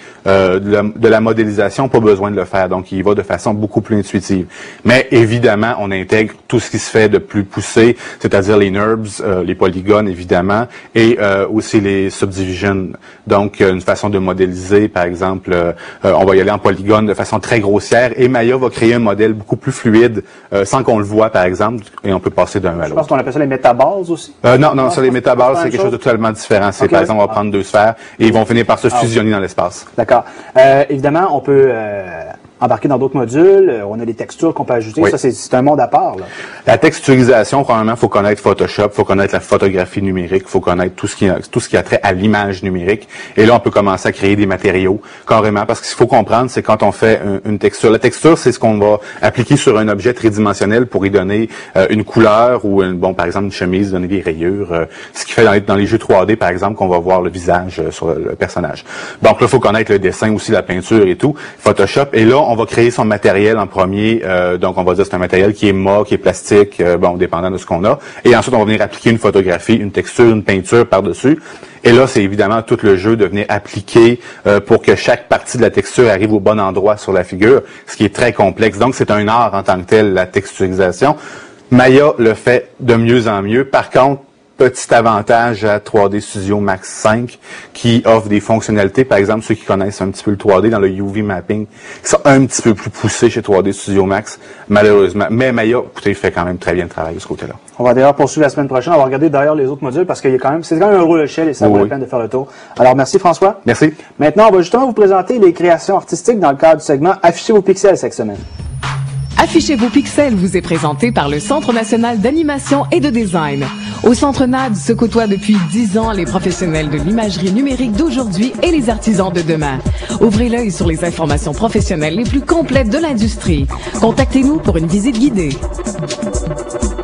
de la modélisation, pas besoin de le faire. Donc, il va de façon beaucoup plus intuitive. Mais, évidemment, on intègre tout ce qui se fait de plus poussé, c'est-à-dire les NURBS, les polygones, évidemment, et aussi les subdivisions. Donc, une façon de modéliser. Par exemple, on va y aller en polygone de façon très grossière et Maya va créer un modèle beaucoup plus fluide sans qu'on le voit, par exemple, et on peut passer d'un à l'autre. Je pense qu'on appelle ça les métabases aussi. Non, ça, les métabases, c'est quelque chose de totalement différent. C'est, par exemple, on va prendre 2 sphères et ils vont finir par se fusionner dans l'espace. D'accord. Évidemment, on peut embarquer dans d'autres modules. On a des textures qu'on peut ajouter. Oui. Ça, c'est un monde à part. Là. La texturisation, probablement, il faut connaître Photoshop, il faut connaître la photographie numérique, il faut connaître tout ce qui a trait à l'image numérique. Et là, on peut commencer à créer des matériaux, carrément, parce qu'il faut comprendre, c'est quand on fait une texture. La texture, c'est ce qu'on va appliquer sur un objet tridimensionnel pour y donner une couleur ou, par exemple, une chemise, donner des rayures. Ce qui fait dans les jeux 3D, par exemple, qu'on va voir le visage sur le personnage. Donc là, il faut connaître le dessin aussi, la peinture et tout, Photoshop. Et là, on va créer son matériel en premier. Donc, on va dire que c'est un matériel qui est mat, qui est plastique, dépendant de ce qu'on a. Et ensuite, on va venir appliquer une photographie, une texture, une peinture par-dessus. Et là, c'est évidemment tout le jeu de venir appliquer pour que chaque partie de la texture arrive au bon endroit sur la figure, ce qui est très complexe. Donc, c'est un art en tant que tel, la texturisation. Maya le fait de mieux en mieux. Par contre, petit avantage à 3D Studio Max 5 qui offre des fonctionnalités, par exemple, ceux qui connaissent un petit peu le 3D dans le UV mapping, qui sont un petit peu plus poussés chez 3D Studio Max, malheureusement. Mais Maya, écoutez, fait quand même très bien le travail de ce côté-là. On va d'ailleurs poursuivre la semaine prochaine. On va regarder d'ailleurs les autres modules parce qu'il y a c'est quand même un gros logiciel et ça vaut la peine de faire le tour. Alors, merci François. Merci. Maintenant, on va justement vous présenter les créations artistiques dans le cadre du segment Affichez vos pixels cette semaine. Affichez vos pixels vous est présenté par le Centre national d'animation et de design. Au Centre NAD se côtoient depuis 10 ans les professionnels de l'imagerie numérique d'aujourd'hui et les artisans de demain. Ouvrez l'œil sur les informations professionnelles les plus complètes de l'industrie. Contactez-nous pour une visite guidée.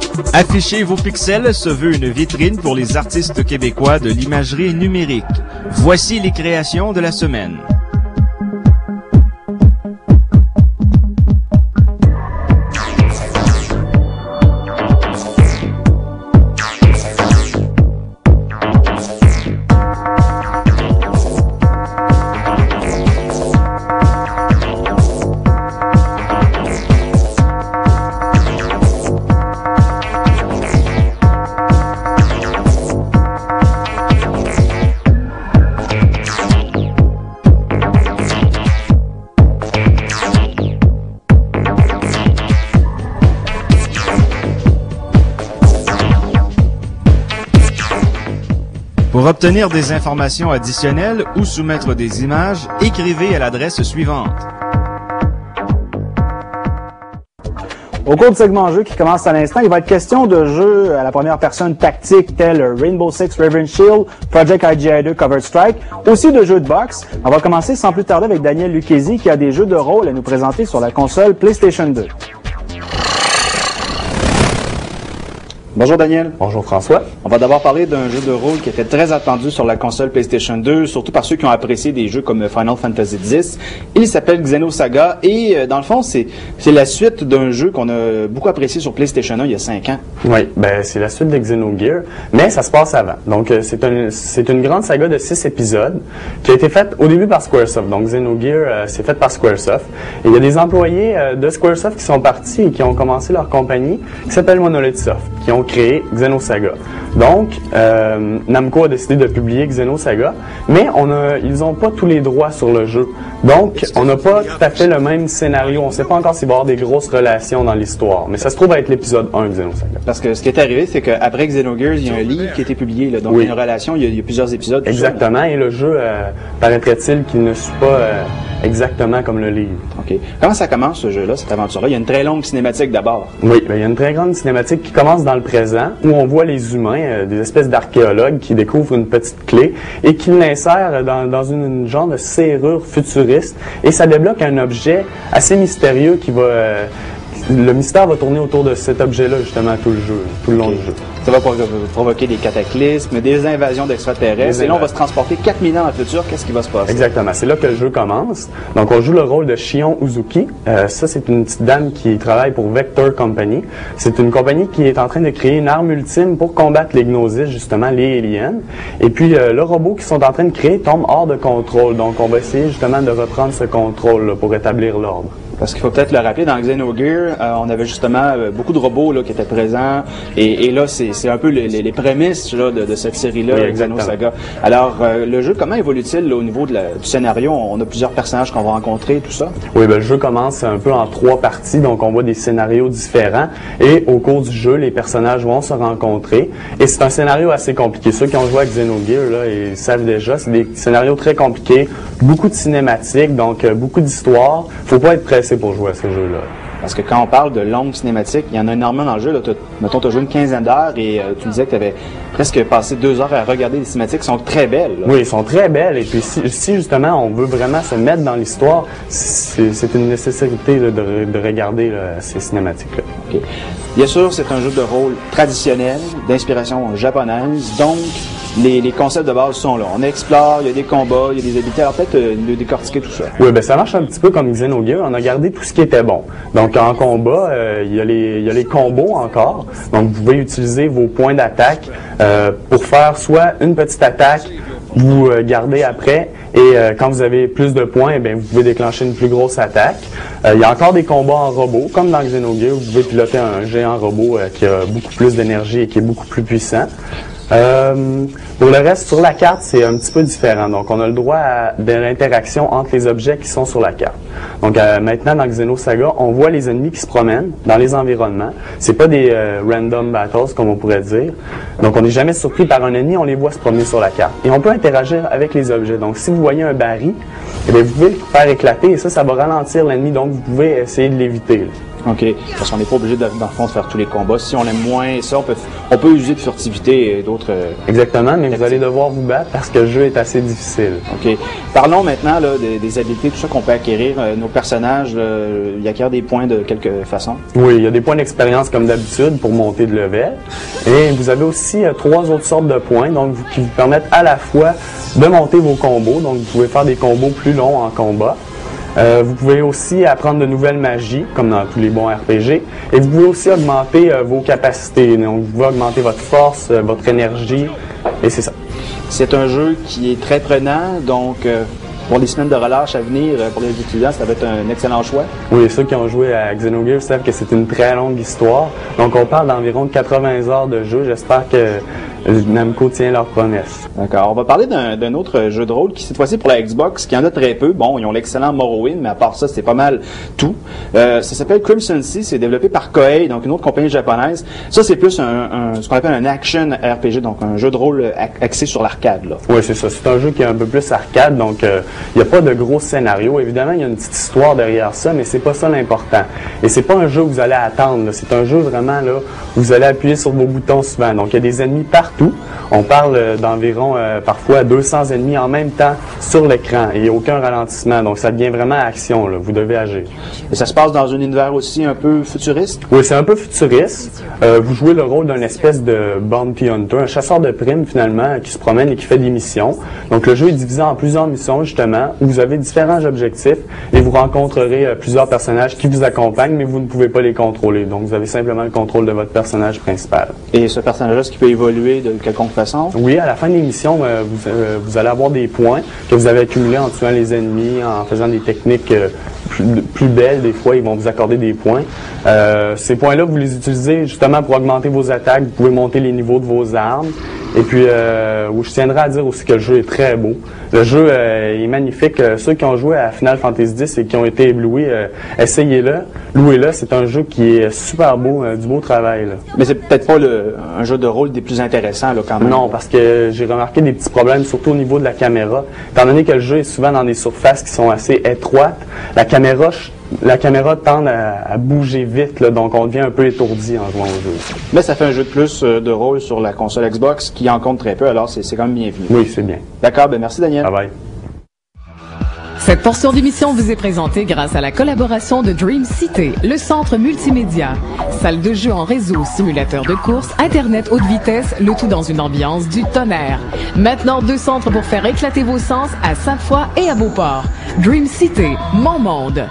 Affichez vos pixels se veut une vitrine pour les artistes québécois de l'imagerie numérique. Voici les créations de la semaine. Pour obtenir des informations additionnelles ou soumettre des images, écrivez à l'adresse suivante. Au cours du segment jeu qui commence à l'instant, il va être question de jeux à la première personne tactique tels Rainbow Six Raven Shield, Project IGI2 Covered Strike, aussi de jeux de boxe. On va commencer sans plus tarder avec Daniel Lucchesi qui a des jeux de rôle à nous présenter sur la console PlayStation 2. Bonjour Daniel. Bonjour François. On va d'abord parler d'un jeu de rôle qui était très attendu sur la console PlayStation 2, surtout par ceux qui ont apprécié des jeux comme Final Fantasy X. Il s'appelle Xenosaga et dans le fond, c'est la suite d'un jeu qu'on a beaucoup apprécié sur PlayStation 1 il y a 5 ans. Oui, ben c'est la suite de Xenogears, mais ça se passe avant. Donc c'est une grande saga de 6 épisodes qui a été faite au début par Squaresoft. Donc Xenogears, c'est fait par Squaresoft. Et il y a des employés de Squaresoft qui sont partis et qui ont commencé leur compagnie qui s'appelle Monolith Soft, qui ont créé Xenosaga. Donc, Namco a décidé de publier Xenosaga, mais ils n'ont pas tous les droits sur le jeu. Donc, on n'a pas tout à fait le même scénario. On ne sait pas encore s'il va y avoir des grosses relations dans l'histoire, mais ça se trouve être l'épisode 1 de Xenosaga. Parce que ce qui est arrivé, c'est qu'après Xenogears, il y a un livre qui a été publié, là, donc il y a une relation, il y a plusieurs épisodes. Exactement, ça, et le jeu, paraîtrait-il qu'il ne suit pas exactement comme le livre. OK. Comment ça commence, ce jeu-là, cette aventure-là? Il y a une très longue cinématique d'abord. Oui, ben, il y a une très grande cinématique qui commence dans le présent, où on voit les humains, des espèces d'archéologues qui découvrent une petite clé et qui l'insèrent dans une genre de serrure futuriste, et ça débloque un objet assez mystérieux qui va... le mystère va tourner autour de cet objet-là, justement, tout le long du jeu. Ça va provoquer des cataclysmes, des invasions d'extraterrestres. Et là, on va se transporter 4000 ans dans le futur. Qu'est-ce qui va se passer? Exactement. C'est là que le jeu commence. Donc, on joue le rôle de Shion Uzuki. Ça, c'est une petite dame qui travaille pour Vector Company. C'est une compagnie qui est en train de créer une arme ultime pour combattre les Gnosis, justement, les aliens. Et puis, le robot qu'ils sont en train de créer tombe hors de contrôle. Donc, on va essayer, justement, de reprendre ce contrôle là, pour rétablir l'ordre. Parce qu'il faut peut-être le rappeler, dans Xenogears, on avait justement beaucoup de robots là, qui étaient présents. Et là, c'est un peu les prémices là, de cette série-là, oui, Xenosaga. Alors, le jeu, comment évolue-t-il au niveau du scénario? On a plusieurs personnages qu'on va rencontrer, tout ça? Oui, ben, le jeu commence un peu en 3 parties. Donc, on voit des scénarios différents. Et au cours du jeu, les personnages vont se rencontrer. Et c'est un scénario assez compliqué. Ceux qui ont joué à Xenogears, là, ils savent déjà, c'est des scénarios très compliqués. Beaucoup de cinématiques, donc beaucoup d'histoires. Faut pas être pressé pour jouer à ce jeu-là. Parce que quand on parle de longues cinématiques, il y en a énormément dans le jeu. Là, mettons, tu as joué une quinzaine d'heures et tu disais que tu avais presque passé 2 heures à regarder les cinématiques qui sont très belles. Là. Oui, elles sont très belles. Et puis si justement on veut vraiment se mettre dans l'histoire, c'est une nécessité là, de regarder là, ces cinématiques-là. Okay. Bien sûr, c'est un jeu de rôle traditionnel, d'inspiration japonaise, donc les concepts de base sont là. On explore, il y a des combats, il y a des habiletés. Alors peut-être de décortiquer tout ça. Oui, ben ça marche un petit peu comme Xenogears. On a gardé tout ce qui était bon. Donc en combat, il y a les combos encore. Donc vous pouvez utiliser vos points d'attaque pour faire soit une petite attaque, vous gardez après, et quand vous avez plus de points, bien, vous pouvez déclencher une plus grosse attaque. Il y a encore des combats en robot, comme dans Xenogears, vous pouvez piloter un géant robot qui a beaucoup plus d'énergie et qui est beaucoup plus puissant. Pour le reste, sur la carte, c'est un petit peu différent. Donc, on a le droit de l'interaction entre les objets qui sont sur la carte. Donc, maintenant, dans Xenosaga, on voit les ennemis qui se promènent dans les environnements. C'est pas des random battles, comme on pourrait dire. Donc, on n'est jamais surpris par un ennemi, on les voit se promener sur la carte. Et on peut interagir avec les objets. Donc, si vous voyez un baril, eh bien, vous pouvez le faire éclater et ça va ralentir l'ennemi. Donc, vous pouvez essayer de l'éviter. OK. Parce qu'on n'est pas obligé, dans le fond, de faire tous les combats. Si on aime moins ça, on peut user de furtivité et d'autres... Exactement, mais vous allez devoir vous battre parce que le jeu est assez difficile. OK. Parlons maintenant là, des habiletés, tout ça qu'on peut acquérir. Nos personnages, ils acquièrent des points de quelque façon. Oui, il y a des points d'expérience comme d'habitude pour monter de level. Et vous avez aussi 3 autres sortes de points donc qui vous permettent à la fois de monter vos combos. Donc vous pouvez faire des combos plus longs en combat. Vous pouvez aussi apprendre de nouvelles magies, comme dans tous les bons RPG. Et vous pouvez aussi augmenter vos capacités. Donc vous pouvez augmenter votre force, votre énergie. Et c'est ça. C'est un jeu qui est très prenant, donc pour les semaines de relâche à venir, pour les étudiants, ça va être un excellent choix. Oui, ceux qui ont joué à Xenogears savent que c'est une très longue histoire. Donc on parle d'environ 80 heures de jeu. J'espère que Namco tient leur promesse. D'accord. On va parler d'un autre jeu de rôle qui, cette fois-ci, pour la Xbox, qui en a très peu. Bon, ils ont l'excellent Morrowind, mais à part ça, c'est pas mal tout. Ça s'appelle Crimson Sea. C'est développé par Koei, donc une autre compagnie japonaise. Ça, c'est plus ce qu'on appelle un action RPG, donc un jeu de rôle axé sur l'arcade, là. Oui, c'est ça. C'est un jeu qui est un peu plus arcade, donc il n'y a pas de gros scénario. Évidemment, il y a une petite histoire derrière ça, mais c'est pas ça l'important. Et c'est pas un jeu que vous allez attendre, là. C'est un jeu vraiment, là, où vous allez appuyer sur vos boutons souvent. Donc, il y a des ennemis partout. On parle d'environ parfois 200 ennemis en même temps sur l'écran et aucun ralentissement. Donc ça devient vraiment action, là. Vous devez agir. Et ça se passe dans un univers aussi un peu futuriste? Oui, c'est un peu futuriste. Vous jouez le rôle d'un espèce de bounty hunter, un chasseur de primes finalement qui se promène et qui fait des missions. Donc le jeu est divisé en plusieurs missions justement où vous avez différents objectifs et vous rencontrerez plusieurs personnages qui vous accompagnent mais vous ne pouvez pas les contrôler. Donc vous avez simplement le contrôle de votre personnage principal. Et ce personnage-là, est-ce qu'il peut évoluer de quelconque façon? Oui, à la fin de l'émission, vous allez avoir des points que vous avez accumulés en tuant les ennemis, en faisant des techniques plus belles. Des fois, ils vont vous accorder des points. Ces points-là, vous les utilisez justement pour augmenter vos attaques. Vous pouvez monter les niveaux de vos armes. Et puis, je tiendrai à dire aussi que le jeu est très beau. Le jeu est magnifique. Ceux qui ont joué à Final Fantasy X et qui ont été éblouis, essayez-le, louez-le. C'est un jeu qui est super beau, du beau travail, là. Mais c'est peut-être pas un jeu de rôle des plus intéressants, là, quand même. Non, parce que j'ai remarqué des petits problèmes, surtout au niveau de la caméra. Étant donné que le jeu est souvent dans des surfaces qui sont assez étroites, la caméra tend à bouger vite, là, donc on devient un peu étourdi en jouant au jeu. Mais ça fait un jeu de plus de rôle sur la console Xbox qui en compte très peu, alors c'est quand même bienvenu. Oui, c'est bien. D'accord, ben merci Daniel. Bye bye. Cette portion d'émission vous est présentée grâce à la collaboration de Dream City, le centre multimédia. Salle de jeu en réseau, simulateur de course, Internet haute vitesse, le tout dans une ambiance du tonnerre. Maintenant, 2 centres pour faire éclater vos sens à Sainte-Foy et à Beauport. Dream City, mon monde.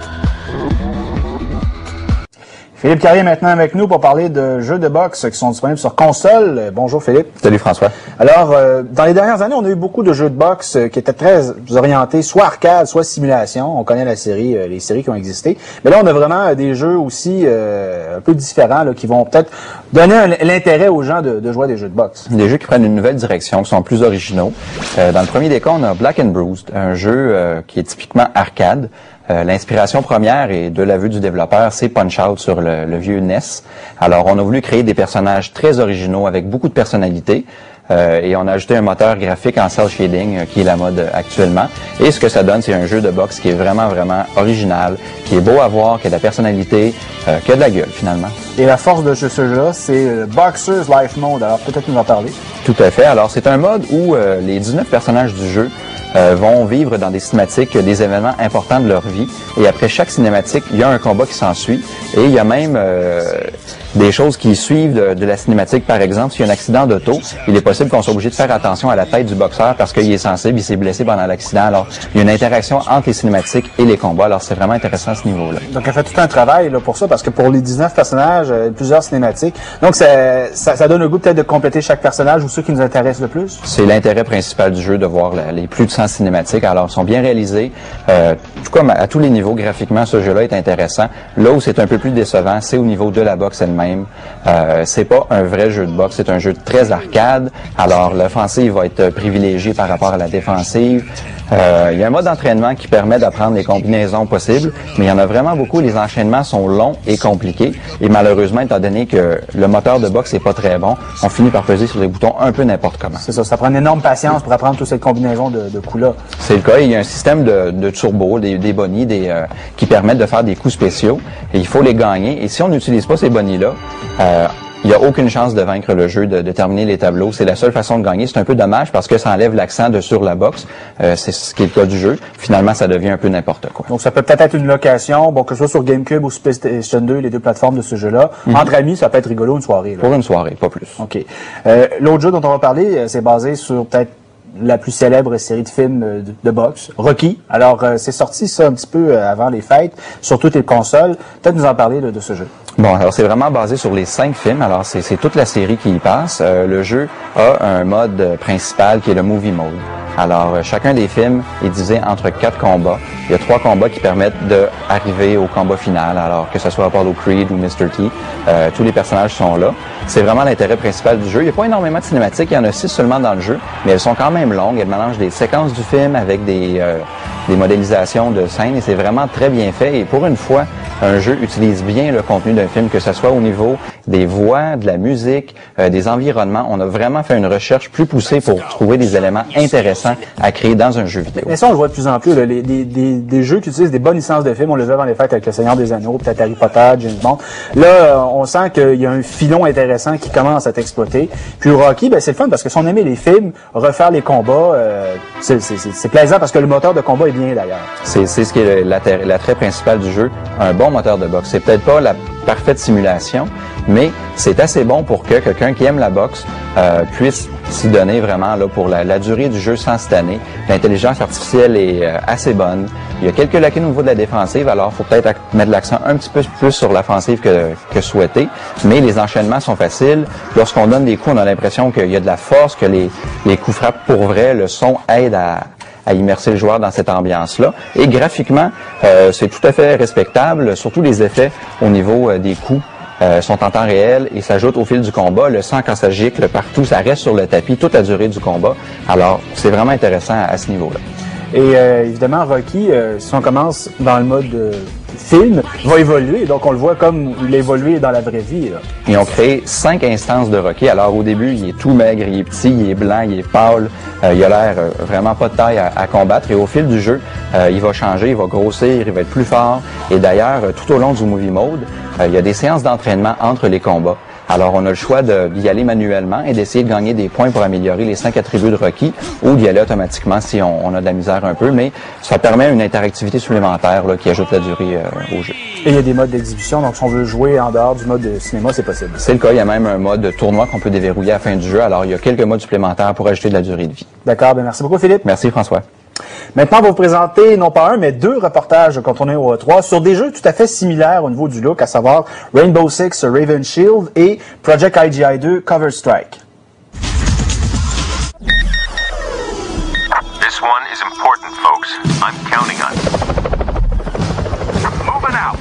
Philippe Carrier est maintenant avec nous pour parler de jeux de boxe qui sont disponibles sur console. Bonjour Philippe. Salut François. Alors, dans les dernières années, on a eu beaucoup de jeux de boxe qui étaient très orientés soit arcade, soit simulation. On connaît les séries qui ont existé. Mais là, on a vraiment des jeux aussi un peu différents là, qui vont peut-être donner l'intérêt aux gens de jouer à des jeux de boxe. Des jeux qui prennent une nouvelle direction, qui sont plus originaux. Dans le premier des cas, on a Black and Bruised, un jeu qui est typiquement arcade. L'inspiration première et de l'aveu du développeur, c'est Punch-Out sur le vieux NES. Alors, on a voulu créer des personnages très originaux avec beaucoup de personnalité. Et on a ajouté un moteur graphique en cel shading qui est la mode actuellement. Et ce que ça donne, c'est un jeu de boxe qui est vraiment, vraiment original, qui est beau à voir, qui a de la personnalité, qui a de la gueule finalement. Et la force de ce jeu-là, c'est le Boxer's Life Mode. Alors peut-être nous en parler. Tout à fait. Alors c'est un mode où les 19 personnages du jeu vont vivre dans des cinématiques des événements importants de leur vie. Et après chaque cinématique, il y a un combat qui s'ensuit. Et il y a même des choses qui suivent de la cinématique. Par exemple, s'il y a un accident d'auto, il est possible qu'on soit obligé de faire attention à la tête du boxeur parce qu'il est sensible, il s'est blessé pendant l'accident. Alors, il y a une interaction entre les cinématiques et les combats. Alors, c'est vraiment intéressant à ce niveau-là. Donc, elle fait tout un travail là, pour ça, parce que pour les 19 personnages, plusieurs cinématiques. Donc, ça donne le goût peut-être de compléter chaque personnage ou ceux qui nous intéressent le plus? C'est l'intérêt principal du jeu de voir les plus de 100 cinématiques. Alors, ils sont bien réalisés. Tout comme à tous les niveaux, graphiquement, ce jeu-là est intéressant. Là où c'est un peu plus décevant, c'est au niveau de la boxe elle-même. C'est pas un vrai jeu de boxe, c'est un jeu très arcade. Alors l'offensive va être privilégiée par rapport à la défensive. Il y a un mode d'entraînement qui permet d'apprendre les combinaisons possibles, mais il y en a vraiment beaucoup. Les enchaînements sont longs et compliqués. Et malheureusement, étant donné que le moteur de boxe n'est pas très bon, on finit par peser sur les boutons un peu n'importe comment. C'est ça, ça prend une énorme patience pour apprendre toute cette combinaison de coups-là. C'est le cas. Il y a un système de turbo, des bonnies, qui permettent de faire des coups spéciaux. Et il faut les gagner. Et si on n'utilise pas ces bonnies-là, il n'y a aucune chance de vaincre le jeu, de terminer les tableaux. C'est la seule façon de gagner. C'est un peu dommage parce que ça enlève l'accent de sur la boxe. C'est ce qui est le cas du jeu. Finalement, ça devient un peu n'importe quoi. Donc, ça peut peut-être être une location, bon, que ce soit sur GameCube ou sur PlayStation 2, les deux plateformes de ce jeu-là. Entre amis, ça peut être rigolo une soirée. Là. Pour une soirée, pas plus. OK. L'autre jeu dont on va parler, c'est basé sur peut-être la plus célèbre série de films de boxe, Rocky. Alors, c'est sorti ça un petit peu avant les fêtes, sur toutes les consoles. Peut-être nous en parler de ce jeu. Bon, alors c'est vraiment basé sur les 5 films. Alors, c'est toute la série qui y passe. Le jeu a un mode principal qui est le Movie Mode. Alors, chacun des films est divisé entre 4 combats. Il y a 3 combats qui permettent d'arriver au combat final. Alors, que ce soit Apollo Creed ou Mr. T, tous les personnages sont là. C'est vraiment l'intérêt principal du jeu. Il n'y a pas énormément de cinématiques. Il y en a 6 seulement dans le jeu, mais elles sont quand même longues. Elles mélangent des séquences du film avec des modélisations de scènes et c'est vraiment très bien fait. Et pour une fois, un jeu utilise bien le contenu d'un film, que ce soit au niveau des voix, de la musique, des environnements. On a vraiment fait une recherche plus poussée pour trouver des éléments intéressants à créer dans un jeu vidéo. Mais ça, on le voit de plus en plus, là, des jeux qui utilisent des bonnes licences de films. On le voit avant les fêtes avec Le Seigneur des Anneaux, peut-être Harry Potter, James Bond. Là, on sent qu'il y a un filon intéressant qui commence à être exploité. Puis Rocky, ben, c'est le fun parce que si on aimait les films, refaire les combats, c'est plaisant parce que le moteur de combat est bien d'ailleurs. C'est ce qui est l'attrait principal du jeu, un bon moteur de boxe. C'est peut-être pas la parfaite simulation, mais c'est assez bon pour que quelqu'un qui aime la boxe puisse s'y donner vraiment là pour la durée du jeu sans cette année. L'intelligence artificielle est assez bonne. Il y a quelques lacunes au niveau de la défensive, alors il faut peut-être mettre l'accent un petit peu plus sur l'offensive que souhaité, mais les enchaînements sont faciles. Lorsqu'on donne des coups, on a l'impression qu'il y a de la force, que les coups frappent pour vrai, le son aide à immerser le joueur dans cette ambiance-là. Et graphiquement, c'est tout à fait respectable, surtout les effets au niveau des coups. Sont en temps réel et s'ajoutent au fil du combat. Le sang, quand ça gicle partout, ça reste sur le tapis toute la durée du combat. Alors, c'est vraiment intéressant à ce niveau-là. Et évidemment, Rocky, si on commence dans le mode film, va évoluer. Donc, on le voit comme il évolue dans la vraie vie. Là. Ils ont créé 5 instances de Rocky. Alors, au début, il est tout maigre, il est petit, il est blanc, il est pâle. Il a l'air vraiment pas de taille à combattre. Et au fil du jeu, il va changer, il va grossir, il va être plus fort. Et d'ailleurs, tout au long du Movie Mode, il y a des séances d'entraînement entre les combats. Alors, on a le choix d'y aller manuellement et d'essayer de gagner des points pour améliorer les 5 attributs de Rocky ou d'y aller automatiquement si on a de la misère un peu, mais ça permet une interactivité supplémentaire là, qui ajoute la durée au jeu. Et il y a des modes d'exhibition, donc si on veut jouer en dehors du mode de cinéma, c'est possible. C'est le cas, il y a même un mode tournoi qu'on peut déverrouiller à la fin du jeu, alors il y a quelques modes supplémentaires pour ajouter de la durée de vie. D'accord, bien merci beaucoup Philippe. Merci François. Maintenant, on va vous présenter non pas un, mais 2 reportages quand on est au E3 sur des jeux tout à fait similaires au niveau du look, à savoir Rainbow Six Raven Shield et Project IGI 2 Cover Strike. This one is important, folks. I'm counting on it. Moving out.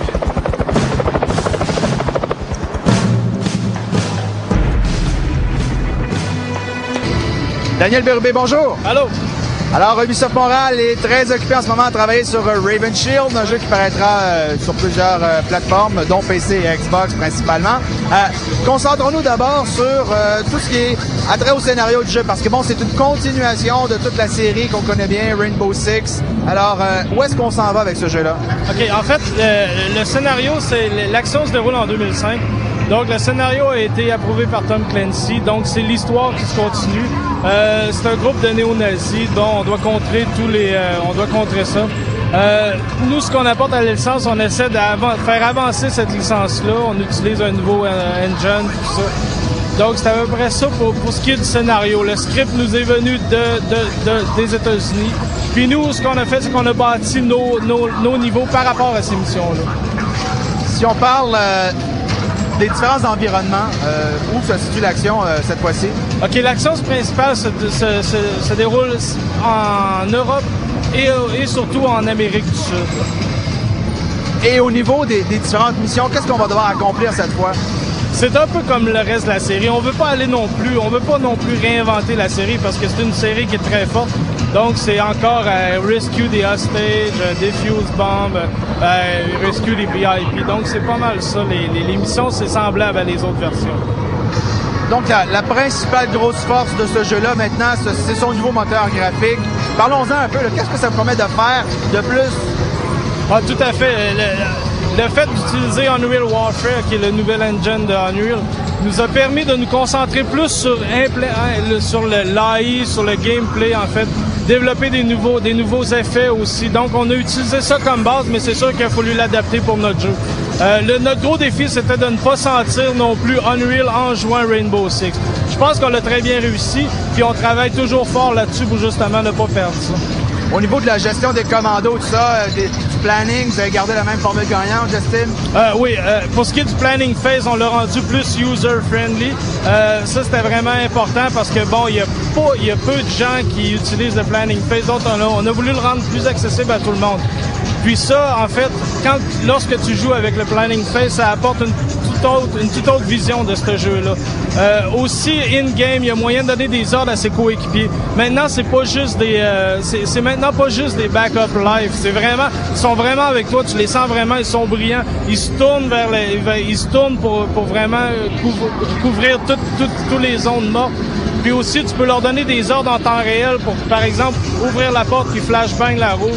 Daniel Bérubé, bonjour. Allô. Alors, Ubisoft Montréal est très occupé en ce moment à travailler sur Raven Shield, un jeu qui paraîtra sur plusieurs plateformes, dont PC et Xbox principalement. Concentrons-nous d'abord sur tout ce qui est attrait au scénario du jeu, parce que bon, c'est une continuation de toute la série qu'on connaît bien, Rainbow Six. Alors, où est-ce qu'on s'en va avec ce jeu-là? OK, en fait, le scénario, l'action se déroule en 2005. Donc, le scénario a été approuvé par Tom Clancy. Donc, c'est l'histoire qui se continue. C'est un groupe de néo-nazis dont on doit contrer on doit contrer ça. Nous, ce qu'on apporte à la licence, on essaie de faire avancer cette licence-là. On utilise un nouveau engine, tout ça. Donc, c'est à peu près ça pour ce qui est du scénario. Le script nous est venu des États-Unis. Puis nous, ce qu'on a fait, c'est qu'on a bâti nos niveaux par rapport à ces missions-là. Si on parle des différents environnements, où se situe l'action cette fois-ci? OK, l'action principale se déroule en Europe et surtout en Amérique du Sud. Et au niveau des différentes missions, qu'est-ce qu'on va devoir accomplir cette fois? C'est un peu comme le reste de la série. On veut pas non plus réinventer la série parce que c'est une série qui est très forte. Donc, c'est encore rescue des hostage, defuse bomb, rescue les VIP. Donc, c'est pas mal ça. Les missions, c'est semblable à les autres versions. Donc, la principale grosse force de ce jeu-là, maintenant, c'est son nouveau moteur graphique. Parlons-en un peu. Qu'est-ce que ça promet de faire de plus? Ah, tout à fait. Le fait d'utiliser Unreal Warfare, qui est le nouvel engine de Unreal, nous a permis de nous concentrer plus sur l'AI, sur le gameplay, en fait. Développer des nouveaux effets aussi. Donc, on a utilisé ça comme base, mais c'est sûr qu'il a fallu l'adapter pour notre jeu. Notre gros défi, c'était de ne pas sentir non plus Unreal en jouant Rainbow Six. Je pense qu'on l'a très bien réussi, puis on travaille toujours fort là-dessus pour justement ne pas perdre ça. Au niveau de la gestion des commandos, tout ça, du planning, vous avez gardé la même formule gagnante, Justin? Oui, pour ce qui est du planning phase, on l'a rendu plus user-friendly. Ça, c'était vraiment important parce que, bon, il y a peu de gens qui utilisent le planning phase. Donc, on a voulu le rendre plus accessible à tout le monde. Puis ça, en fait, lorsque tu joues avec le planning phase, ça apporte une toute autre vision de ce jeu-là. Aussi, in-game, il y a moyen de donner des ordres à ses coéquipiers. Maintenant, c'est pas juste c'est maintenant pas juste des backup live. C'est vraiment, ils sont vraiment avec toi. Tu les sens vraiment, ils sont brillants. Ils se tournent ils se tournent pour vraiment couvrir tous les zones mortes. Puis aussi, tu peux leur donner des ordres en temps réel pour, par exemple, ouvrir la porte puis flashbang la roue.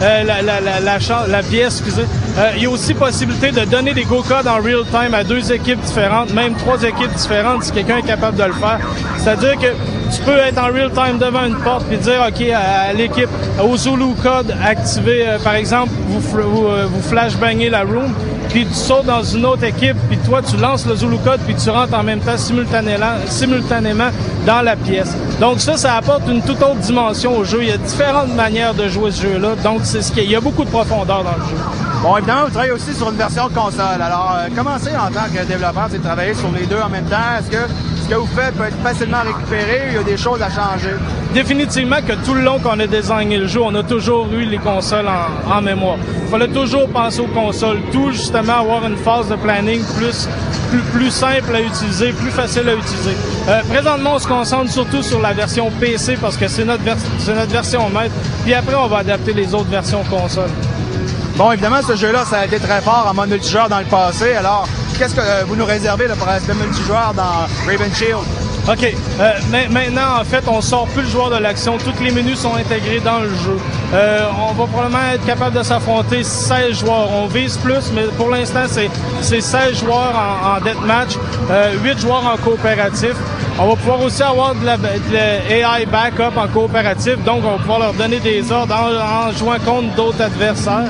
La pièce, excusez. Il y a aussi possibilité de donner des go-codes en real time à 2 équipes différentes, même 3 équipes différentes si quelqu'un est capable de le faire. C'est-à-dire que tu peux être en real time devant une porte puis dire OK à l'équipe, au Zulu code activé, par exemple, vous flashbangez la room, puis tu sautes dans une autre équipe, puis toi tu lances le Zulu code puis tu rentres en même temps simultanément dans la pièce. Donc ça apporte une toute autre dimension au jeu. Il y a différentes manières de jouer ce jeu-là. Donc il y a beaucoup de profondeur dans le jeu. Bon, évidemment, vous travaillez aussi sur une version console. Alors, comment c'est en tant que développeur, c'est de travailler sur les deux en même temps? Est-ce que ce que vous faites peut être facilement récupéré? Il y a des choses à changer? Définitivement que tout le long qu'on a designé le jeu, on a toujours eu les consoles en mémoire. Il fallait toujours penser aux consoles, tout justement avoir une phase de planning plus simple à utiliser, plus facile à utiliser. Présentement, on se concentre surtout sur la version PC parce que c'est notre version maître. Puis après, on va adapter les autres versions consoles. Bon, évidemment, ce jeu-là, ça a été très fort en mode multijoueur dans le passé. Alors, qu'est-ce que vous nous réservez là, pour l'aspect multijoueur dans Raven Shield? OK. Maintenant, en fait, on sort plus le joueur de l'action. Tous les menus sont intégrés dans le jeu. On va probablement être capable de s'affronter 16 joueurs. On vise plus, mais pour l'instant, c'est 16 joueurs en deathmatch, 8 joueurs en coopératif. On va pouvoir aussi avoir de AI backup en coopératif, donc on va pouvoir leur donner des ordres en jouant contre d'autres adversaires.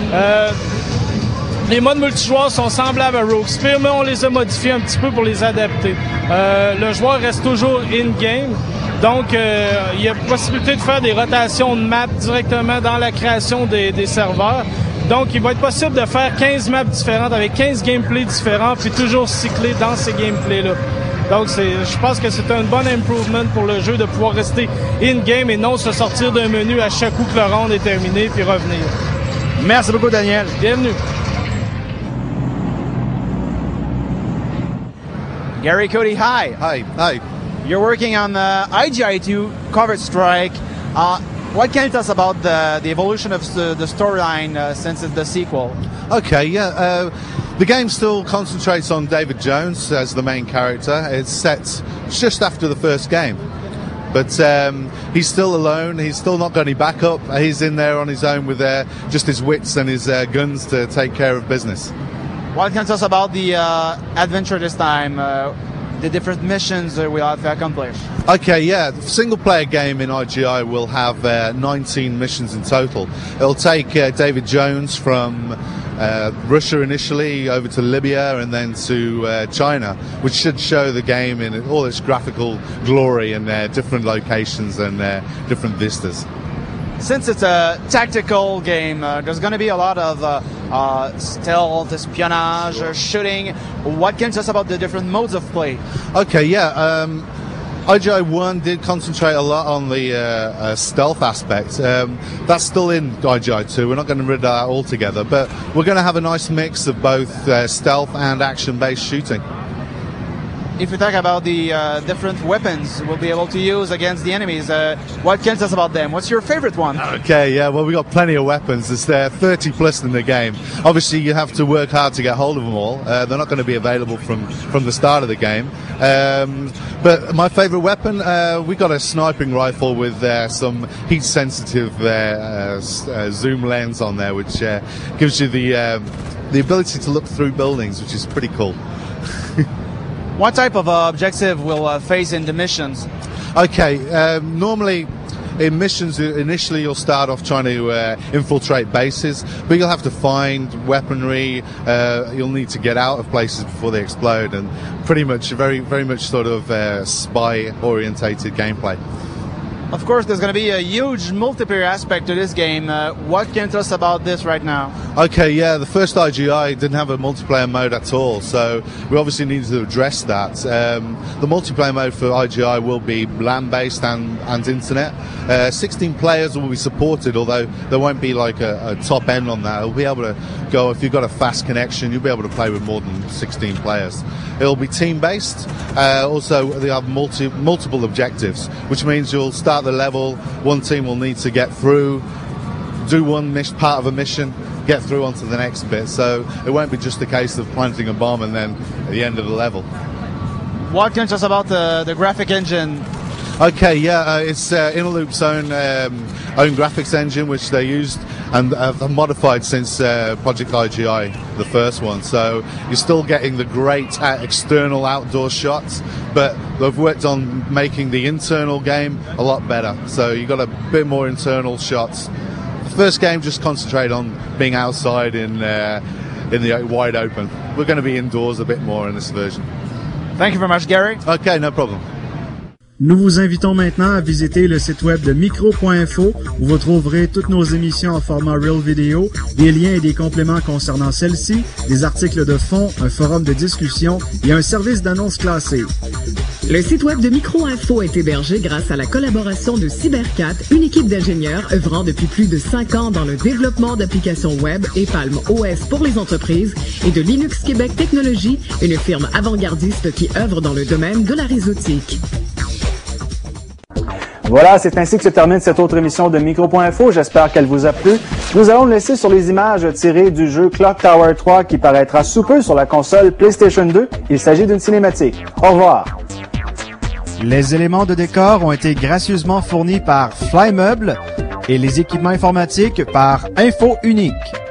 Les modes multijoueurs sont semblables à Rogue Spear, mais on les a modifiés un petit peu pour les adapter. Le joueur reste toujours in-game, donc il y a possibilité de faire des rotations de maps directement dans la création des serveurs. Donc, il va être possible de faire 15 maps différentes avec 15 gameplays différents, puis toujours cycler dans ces gameplays-là. Donc, je pense que c'est un bon improvement pour le jeu de pouvoir rester in-game et non se sortir d'un menu à chaque coup que le round est terminé, puis revenir. Merci beaucoup, Daniel. Bienvenue. Gary Cody, hi. Hi. You're working on IGI2, Counter-Strike. What can you tell us about the evolution of the storyline since it's the sequel? Okay, yeah. The game still concentrates on David Jones as the main character. It's set just after the first game. But he's still alone. He's still not got any backup. He's in there on his own with just his wits and his guns to take care of business. What can you tell us about the adventure this time? The different missions we have to accomplish. Okay, yeah. The single-player game in IGI will have 19 missions in total. It'll take David Jones from Russia initially over to Libya and then to China, which should show the game in all its graphical glory and different locations and different vistas. Since it's a tactical game, there's going to be a lot of stealth, espionage, shooting. What can you tell us about the different modes of play? Okay, yeah. IGI 1 did concentrate a lot on the stealth aspect. That's still in IGI 2. We're not going to rid that altogether, but we're going to have a nice mix of both stealth and action-based shooting. if you talk about the different weapons we'll be able to use against the enemies, what can you tell us about them? What's your favorite one? Okay, yeah, well, we got plenty of weapons. There's 30 plus in the game. Obviously, you have to work hard to get hold of them all. They're not going to be available from the start of the game. But my favorite weapon, we got a sniping rifle with some heat-sensitive zoom lens on there, which gives you the ability to look through buildings, which is pretty cool. What type of objective will face in the missions? Okay, normally in missions, initially you'll start off trying to infiltrate bases, but you'll have to find weaponry, you'll need to get out of places before they explode, and pretty much, very much sort of spy-orientated gameplay. Of course, there's going to be a huge multiplayer aspect to this game. What can you tell us about this right now? Okay, yeah, the first IGI didn't have a multiplayer mode at all, so we obviously needed to address that. The multiplayer mode for IGI will be LAN-based and internet. 16 players will be supported, although there won't be like a top end on that. It'll be able to go, if you've got a fast connection, you'll be able to play with more than 16 players. It'll be team-based. Also, they have multiple objectives, which means you'll start the level, one team will need to get through, do one part of a mission, get through onto the next bit. So it won't be just a case of planting a bomb and then at the end of the level. What can you tell us about the graphic engine? Okay, yeah, it's Interloop's own graphics engine, which they used and have modified since Project IGI, the first one. So you're still getting the great external outdoor shots, but they've worked on making the internal game a lot better. So you've got a bit more internal shots. The first game just concentrated on being outside in the wide open. We're going to be indoors a bit more in this version. Thank you very much, Gary. Okay, no problem. Nous vous invitons maintenant à visiter le site web de micro.info où vous trouverez toutes nos émissions en format Real Video, des liens et des compléments concernant celles-ci, des articles de fond, un forum de discussion et un service d'annonces classées. Le site web de Micro-Info est hébergé grâce à la collaboration de Cybercat, une équipe d'ingénieurs œuvrant depuis plus de 5 ans dans le développement d'applications web et Palm OS pour les entreprises, et de Linux Québec Technologies, une firme avant-gardiste qui œuvre dans le domaine de la réseautique. Voilà, c'est ainsi que se termine cette autre émission de Micro.info. J'espère qu'elle vous a plu. Nous allons le laisser sur les images tirées du jeu Clock Tower 3 qui paraîtra sous peu sur la console PlayStation 2. Il s'agit d'une cinématique. Au revoir. Les éléments de décor ont été gracieusement fournis par Flymeuble et les équipements informatiques par Info Unique.